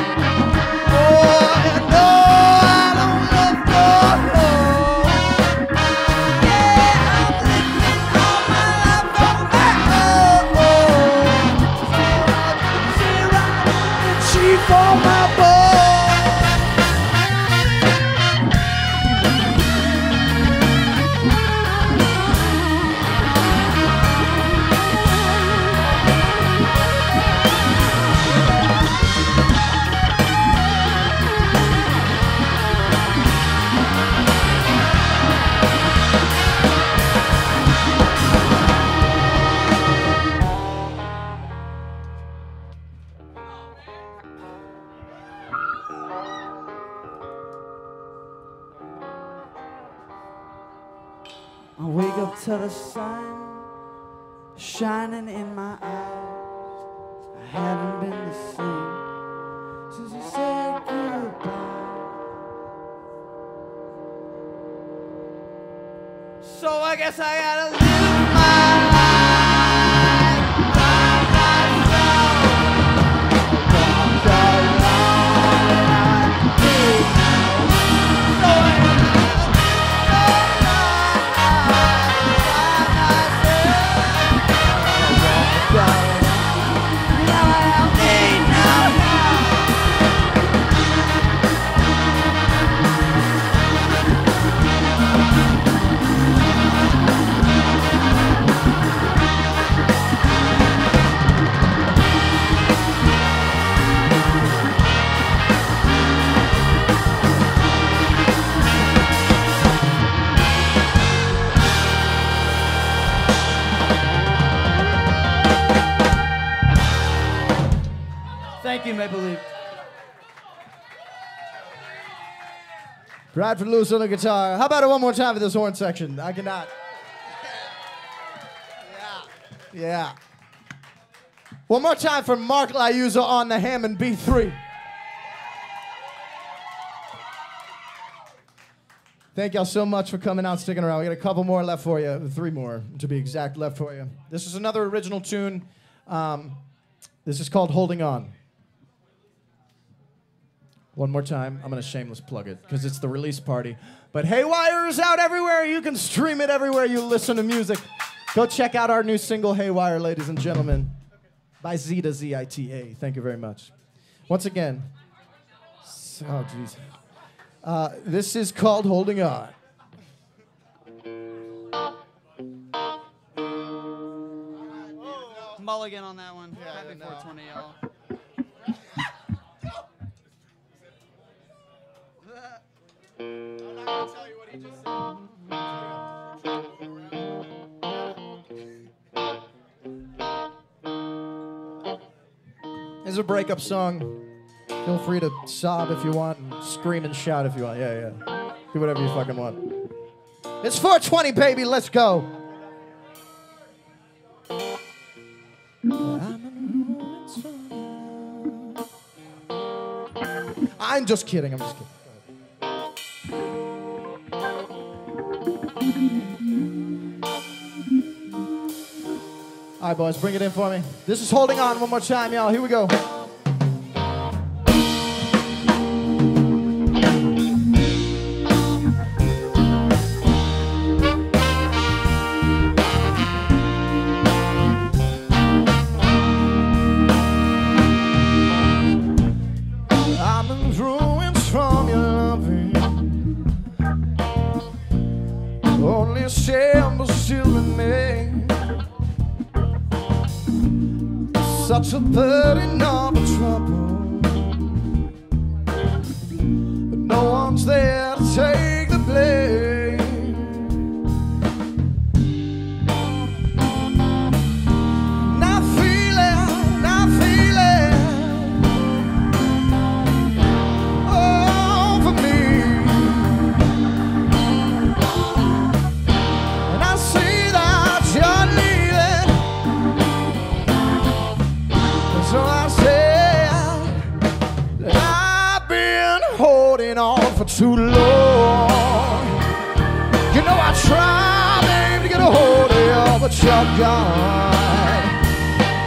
Oh, and no, I don't love no home. Yeah, I'm living all my life on my own. Sit right and chief on my boat. I wake up to the sun shining in my eyes. I haven't been the same since you said goodbye. So I guess I gotta live my life by myself. Walk around and I think so I Thank you, Maple Leaf. Bradford Lewis on the guitar. How about it one more time for this horn section? I cannot. Yeah. One more time for Mark Liuza on the Hammond B3. Thank y'all so much for coming out, sticking around. We got a couple more left for you, 3 more to be exact left for you. This is another original tune. This is called Holding On. One more time, I'm gonna shameless plug it because it's the release party. But Haywire is out everywhere. You can stream it everywhere you listen to music. Go check out our new single, Haywire, ladies and gentlemen, by Zeta, Z-I-T-A. Thank you very much. Once again, oh geez. This is called Holding On. Mulligan on that one. Happy 420, y'all. I'm not gonna tell you what he just This is a breakup song. Feel free to sob if you want, and scream and shout if you want. Yeah. Do whatever you fucking want. It's 420, baby. Let's go. I'm just kidding. I'm just kidding. All right, boys, bring it in for me. This is Holding On one more time, y'all. Here we go. I'm in ruins from your loving. Only a shame still remains. Such a burden of trouble, but no one's there to take the blame. Not feeling, oh, for me. And I see that you're leaving. So I said that I've been holding on for too long. You know I tried, babe, to get a hold of you, but you're gone.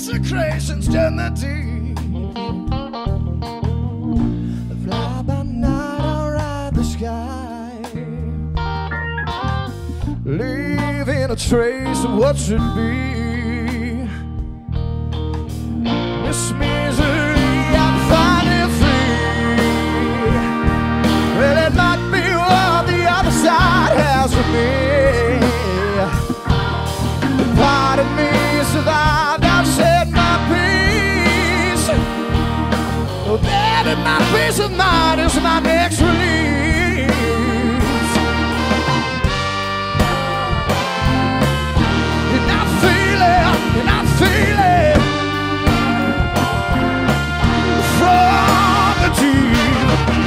desecrations turn the deep. Fly by night, I'll ride the sky, leaving a trace of what should be. This misery, I'm finally free. Well, it might be what the other side has for me. Part of me survived, I've said my piece. Oh, baby, my peace of mind is my next release. And I feel it from the deep.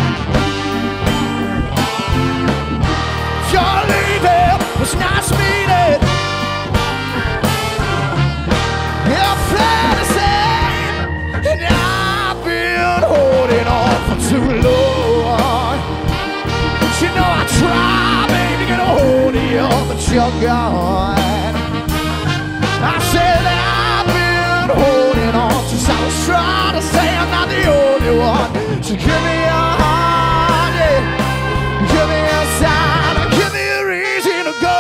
You're leaving, it's nice meeting. You're fantasy, and I've been holding on for too long. But you know I try, baby, to get a hold of you, but you're gone. I said that I've been holding on since I was trying to say I'm not the only one. So give me your heart, yeah. Give me your sign, give me a reason to go.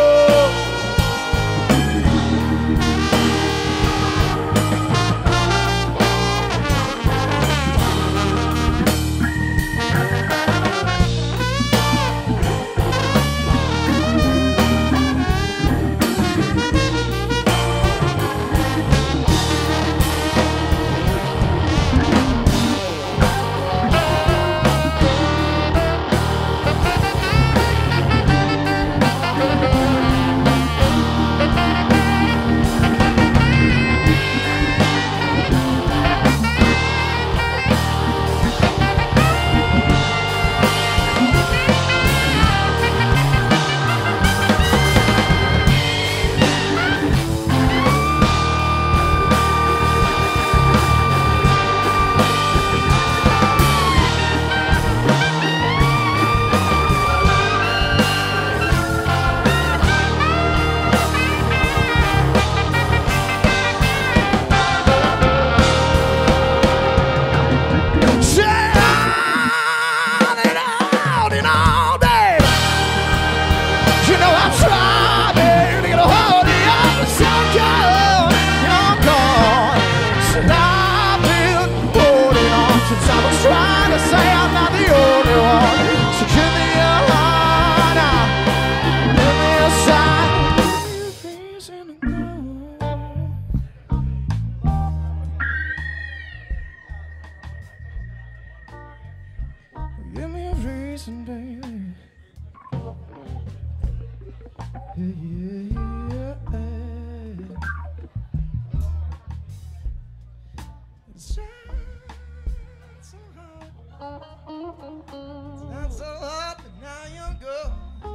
Give me a reason, baby. Yeah. It's so hard. Not so hard, but now you're gone.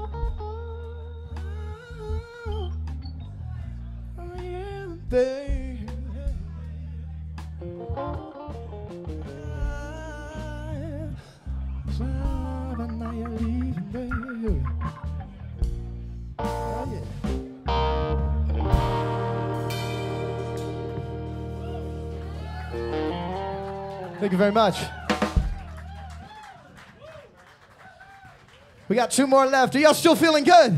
Oh, yeah, baby. But now you're leaving, baby. Oh, yeah. Thank you very much. We got 2 more left. Are y'all still feeling good?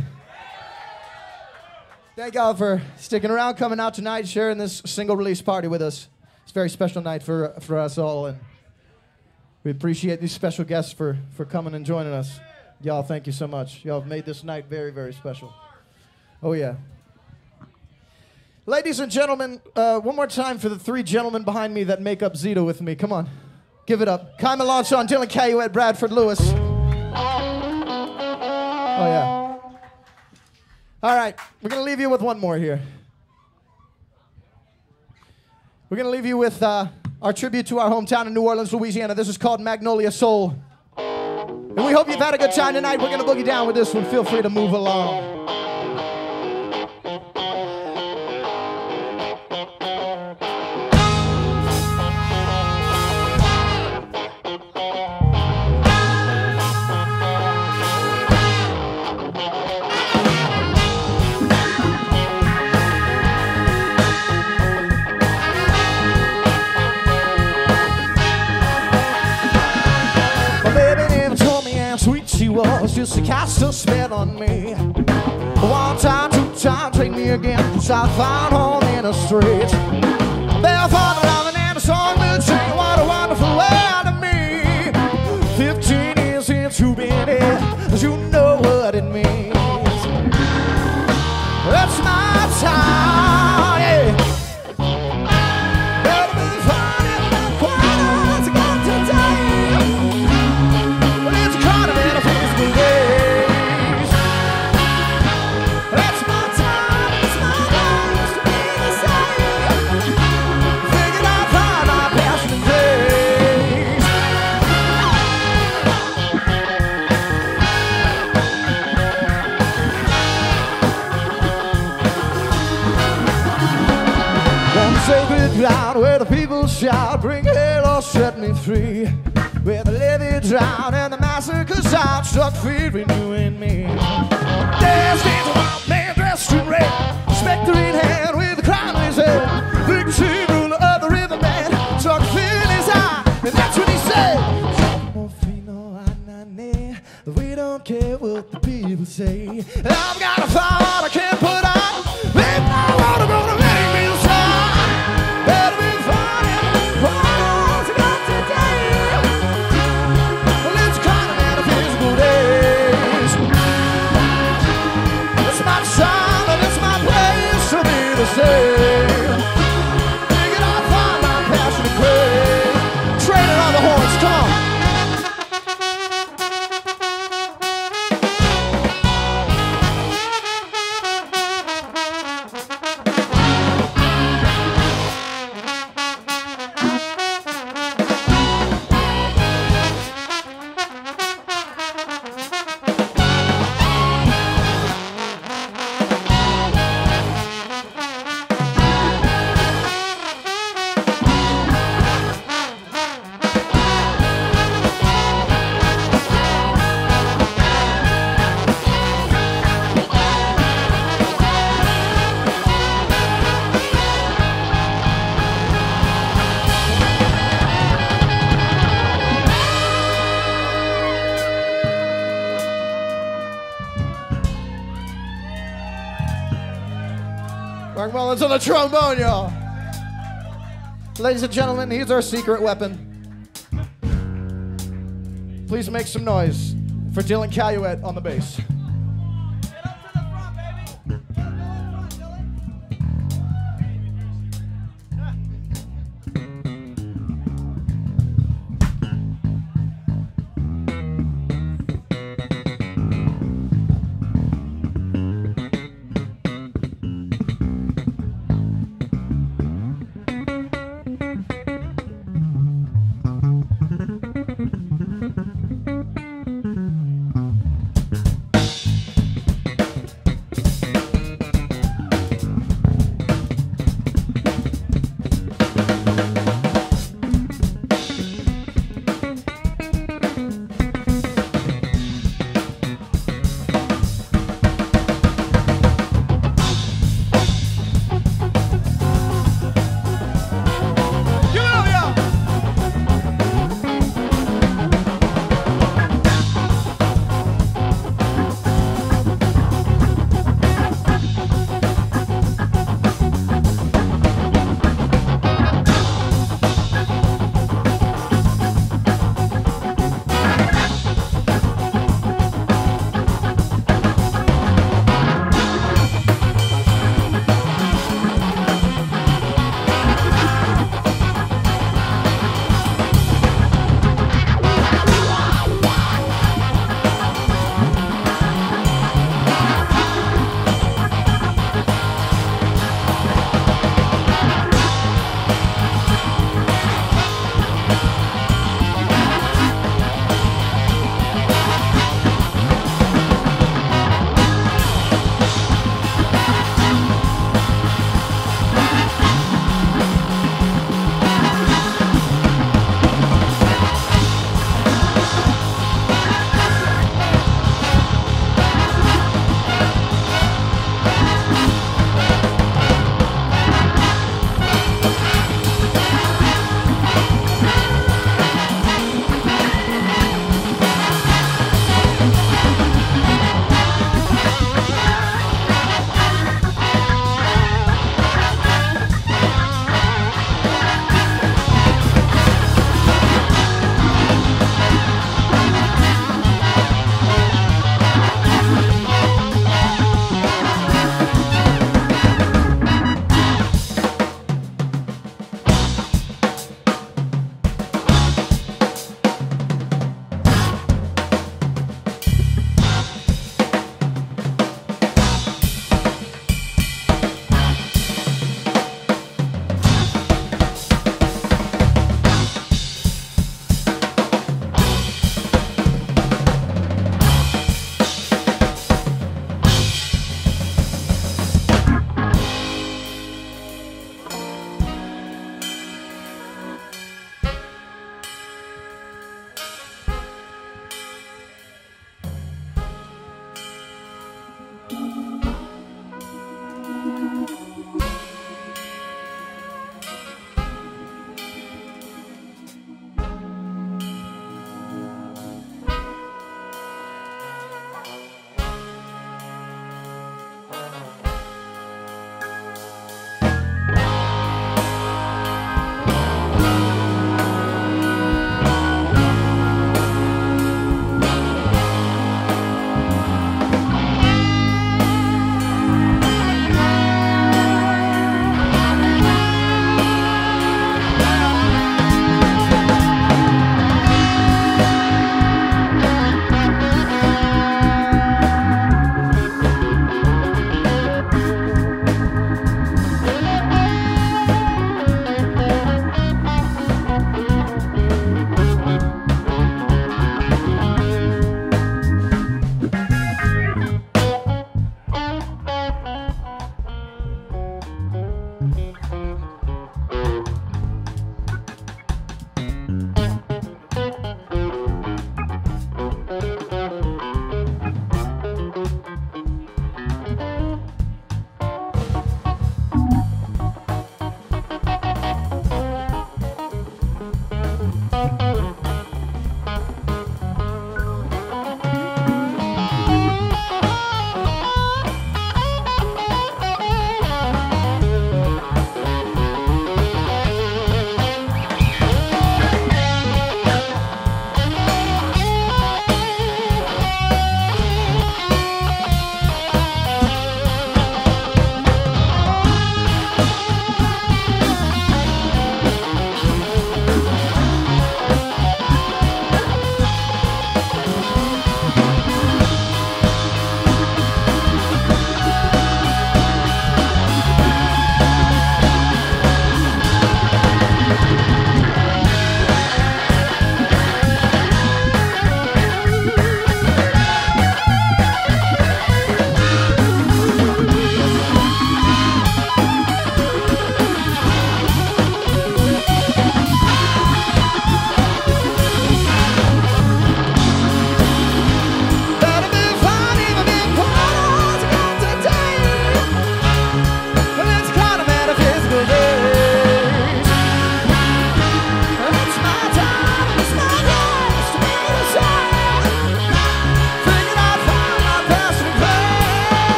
Thank y'all for sticking around, coming out tonight, sharing this single release party with us. It's a very special night for us all, and we appreciate these special guests for coming and joining us. Y'all, thank you so much. Y'all have made this night very, very special. Oh, yeah. Ladies and gentlemen, one more time for the 3 gentlemen behind me that make up Zeta with me. Come on. Give it up. Kai Melanchon, Dylan Caluette, Bradford Lewis. Oh, yeah. All right. We're going to leave you with one more here. We're going to leave you with our tribute to our hometown in New Orleans, Louisiana. This is called Magnolia Soul. And we hope you've had a good time tonight. We're going to boogie down with this one. Feel free to move along. just cast a spell on me. One time, two time, take me again. So I found home in the streets. Barefoot, loving and a song will change. What a wonderful world to me. 15 years since you've been here, you know what it means. That's my time, yeah. It'll be fun, it'll be fun, it's got to die. But it's a kind of metaphysical days. That's my time, it's my life to be the same. Figured I'd find my passion place. One sacred ground where the people shout, bring hell or set me free. Where the levee drown and the massacre sound struck fear renewing me. There stands a wild man dressed in red, spectre in hand with a crown in his head. Big sea ruler of the river man, struck fear in his eye, and that's when he said, we don't care what the people say. I've got a fire I can't put out. If my water gonna make me a star. Better be fun, what's it got today? Well, it's kind of metaphysical days. It's my time and it's my place to be the same. Figured I'd find my passion to crave. Training on the horns, come on. Mark Mullins on the trombone, y'all. Ladies and gentlemen, here's our secret weapon. Please make some noise for Dylan Caluette on the bass. Get up to the front, baby. Go to the front, Dylan.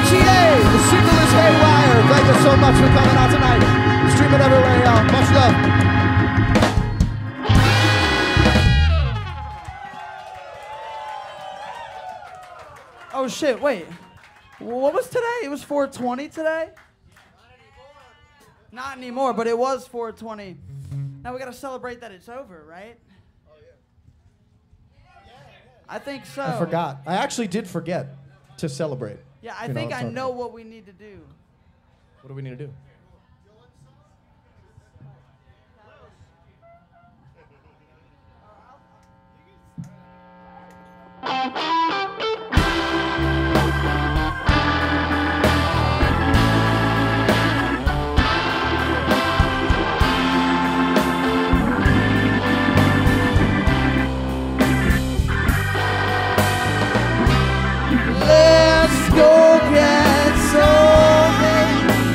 Z-I-T-A. The single is Haywire. Thank you so much for coming out tonight. Stream it everywhere, y'all. Much love. Oh shit, wait. What was today? It was 420 today? Not anymore, but it was 420. Now we gotta celebrate that it's over, right? Oh yeah. I think so. I forgot. I actually did forget to celebrate. Yeah, I think I know what we need to do. What do we need to do? Let's go get something.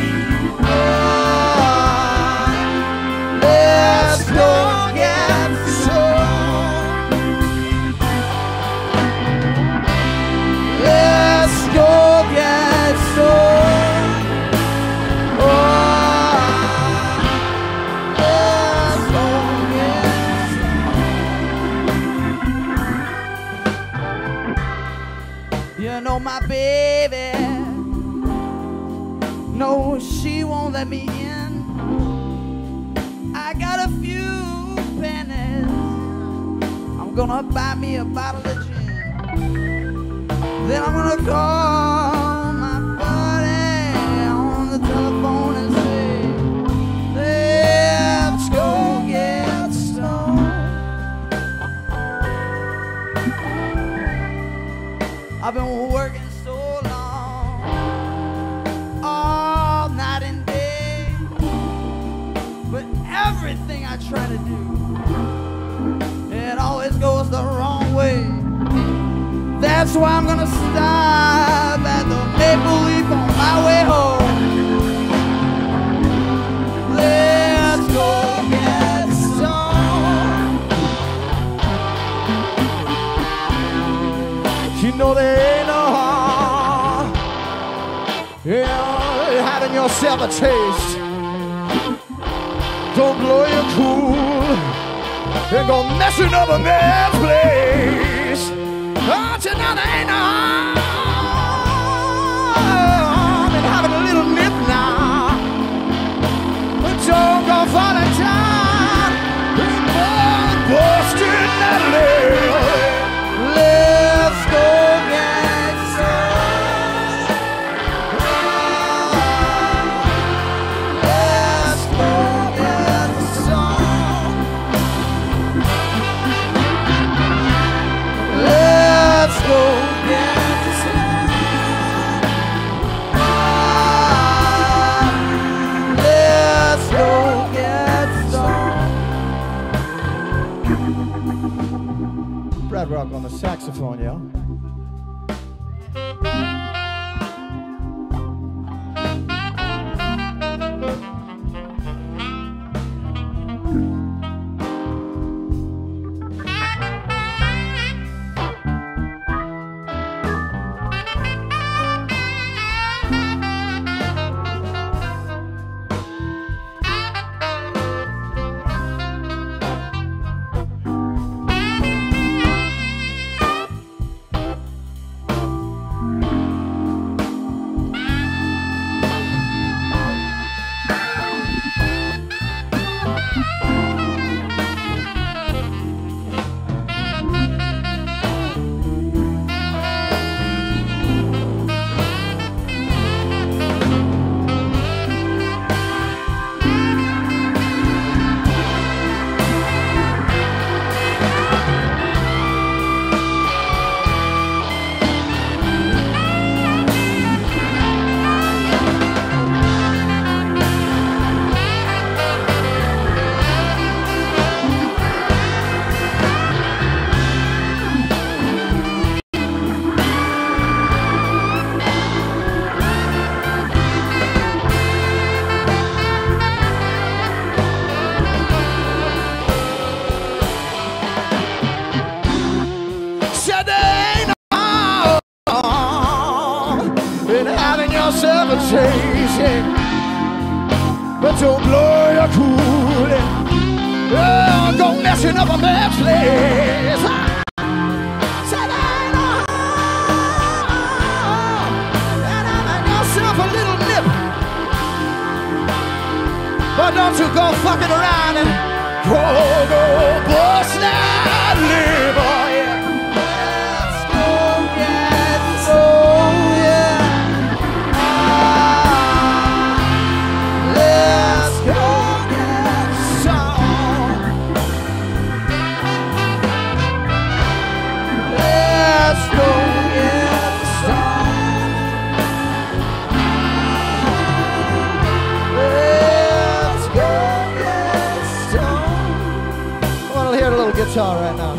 Let's go get some. Let's go get some. Let's go get some. You know my baby. No, she won't let me in. I got a few pennies. I'm gonna buy me a bottle of gin. Then I'm gonna call my buddy on the telephone and say, let's go get some. I've been working so long, all night and day, but everything I try to do, it always goes the wrong way. That's why I'm gonna stop at the Maple Leaf on my way home. Let's go get some. You know there ain't no harm, yeah, having yourself a taste. Don't blow your cool, and go messing up a man's place. Oh, you know there ain't no harm in having a little nip now, but don't go falling down and busting that leg. Let's go get some. Let's go get some. Let's go get some. Let's go get some. Brad Rock on the saxophone, yo. Said there ain't no harm in having yourself a chase, yeah. But don't blow your cool, yeah. Oh, go messing up a man's place. A little nip, but don't you go fucking around and go bust that liver, yeah. Let's go get some, yeah. Let's go get some. Let's go get some. Guitar right now.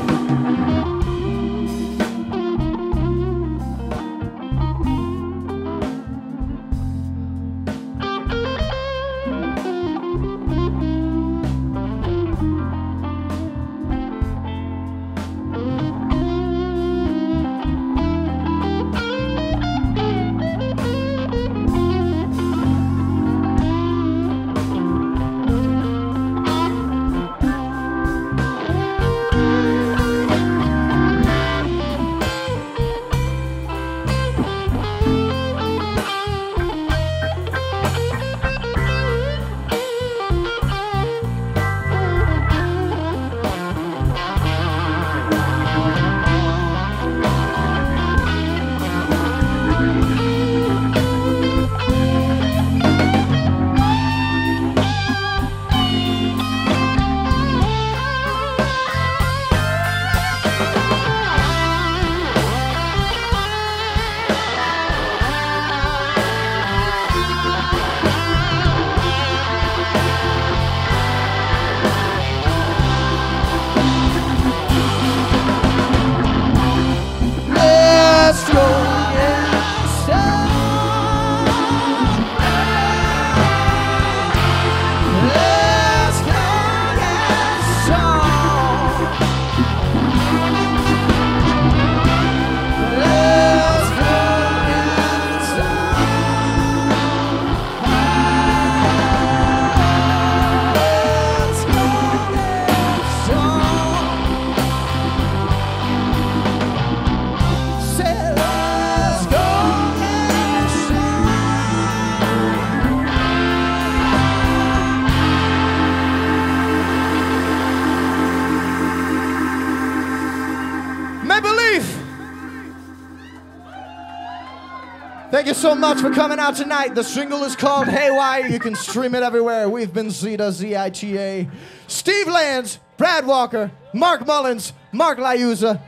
Thank you so much for coming out tonight. The single is called Haywire. You can stream it everywhere. We've been Zeta, Z-I-T-A. Steve Lands, Brad Walker, Mark Mullins, Mark Liuza,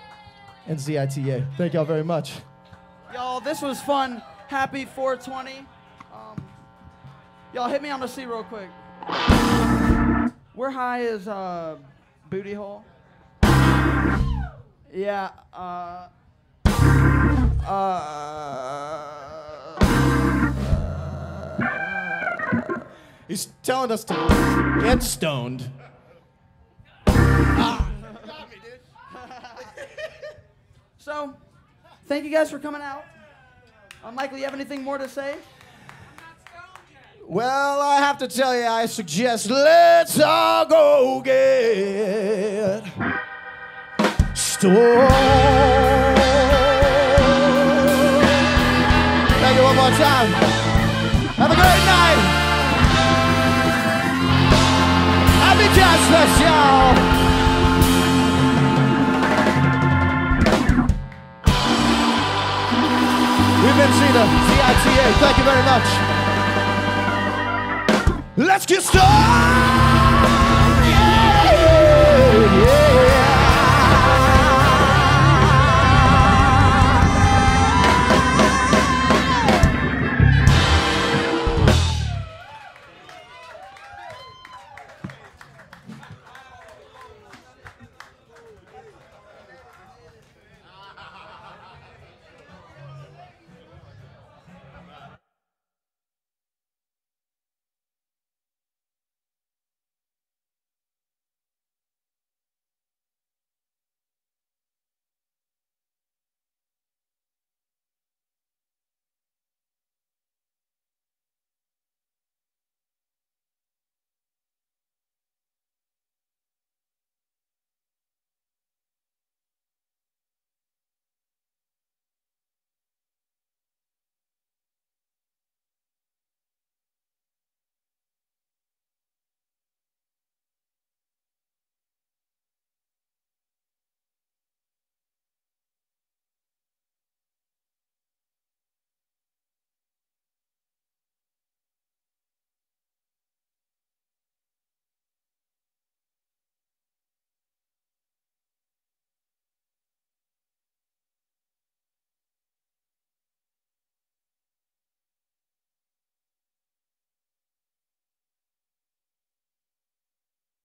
and Z-I-T-A. Thank y'all very much. Y'all, this was fun. Happy 420. Y'all hit me on the C real quick. Where high is Booty Hole? Yeah, he's telling us to get stoned. So, thank you guys for coming out. Michael, you have anything more to say? Well, I have to tell you, I suggest let's all go get stoned. Thank you one more time. Have a great night. Happy Jazz Fest, y'all. We've been Zeta, Z-I-T-A. Thank you very much. Let's get started.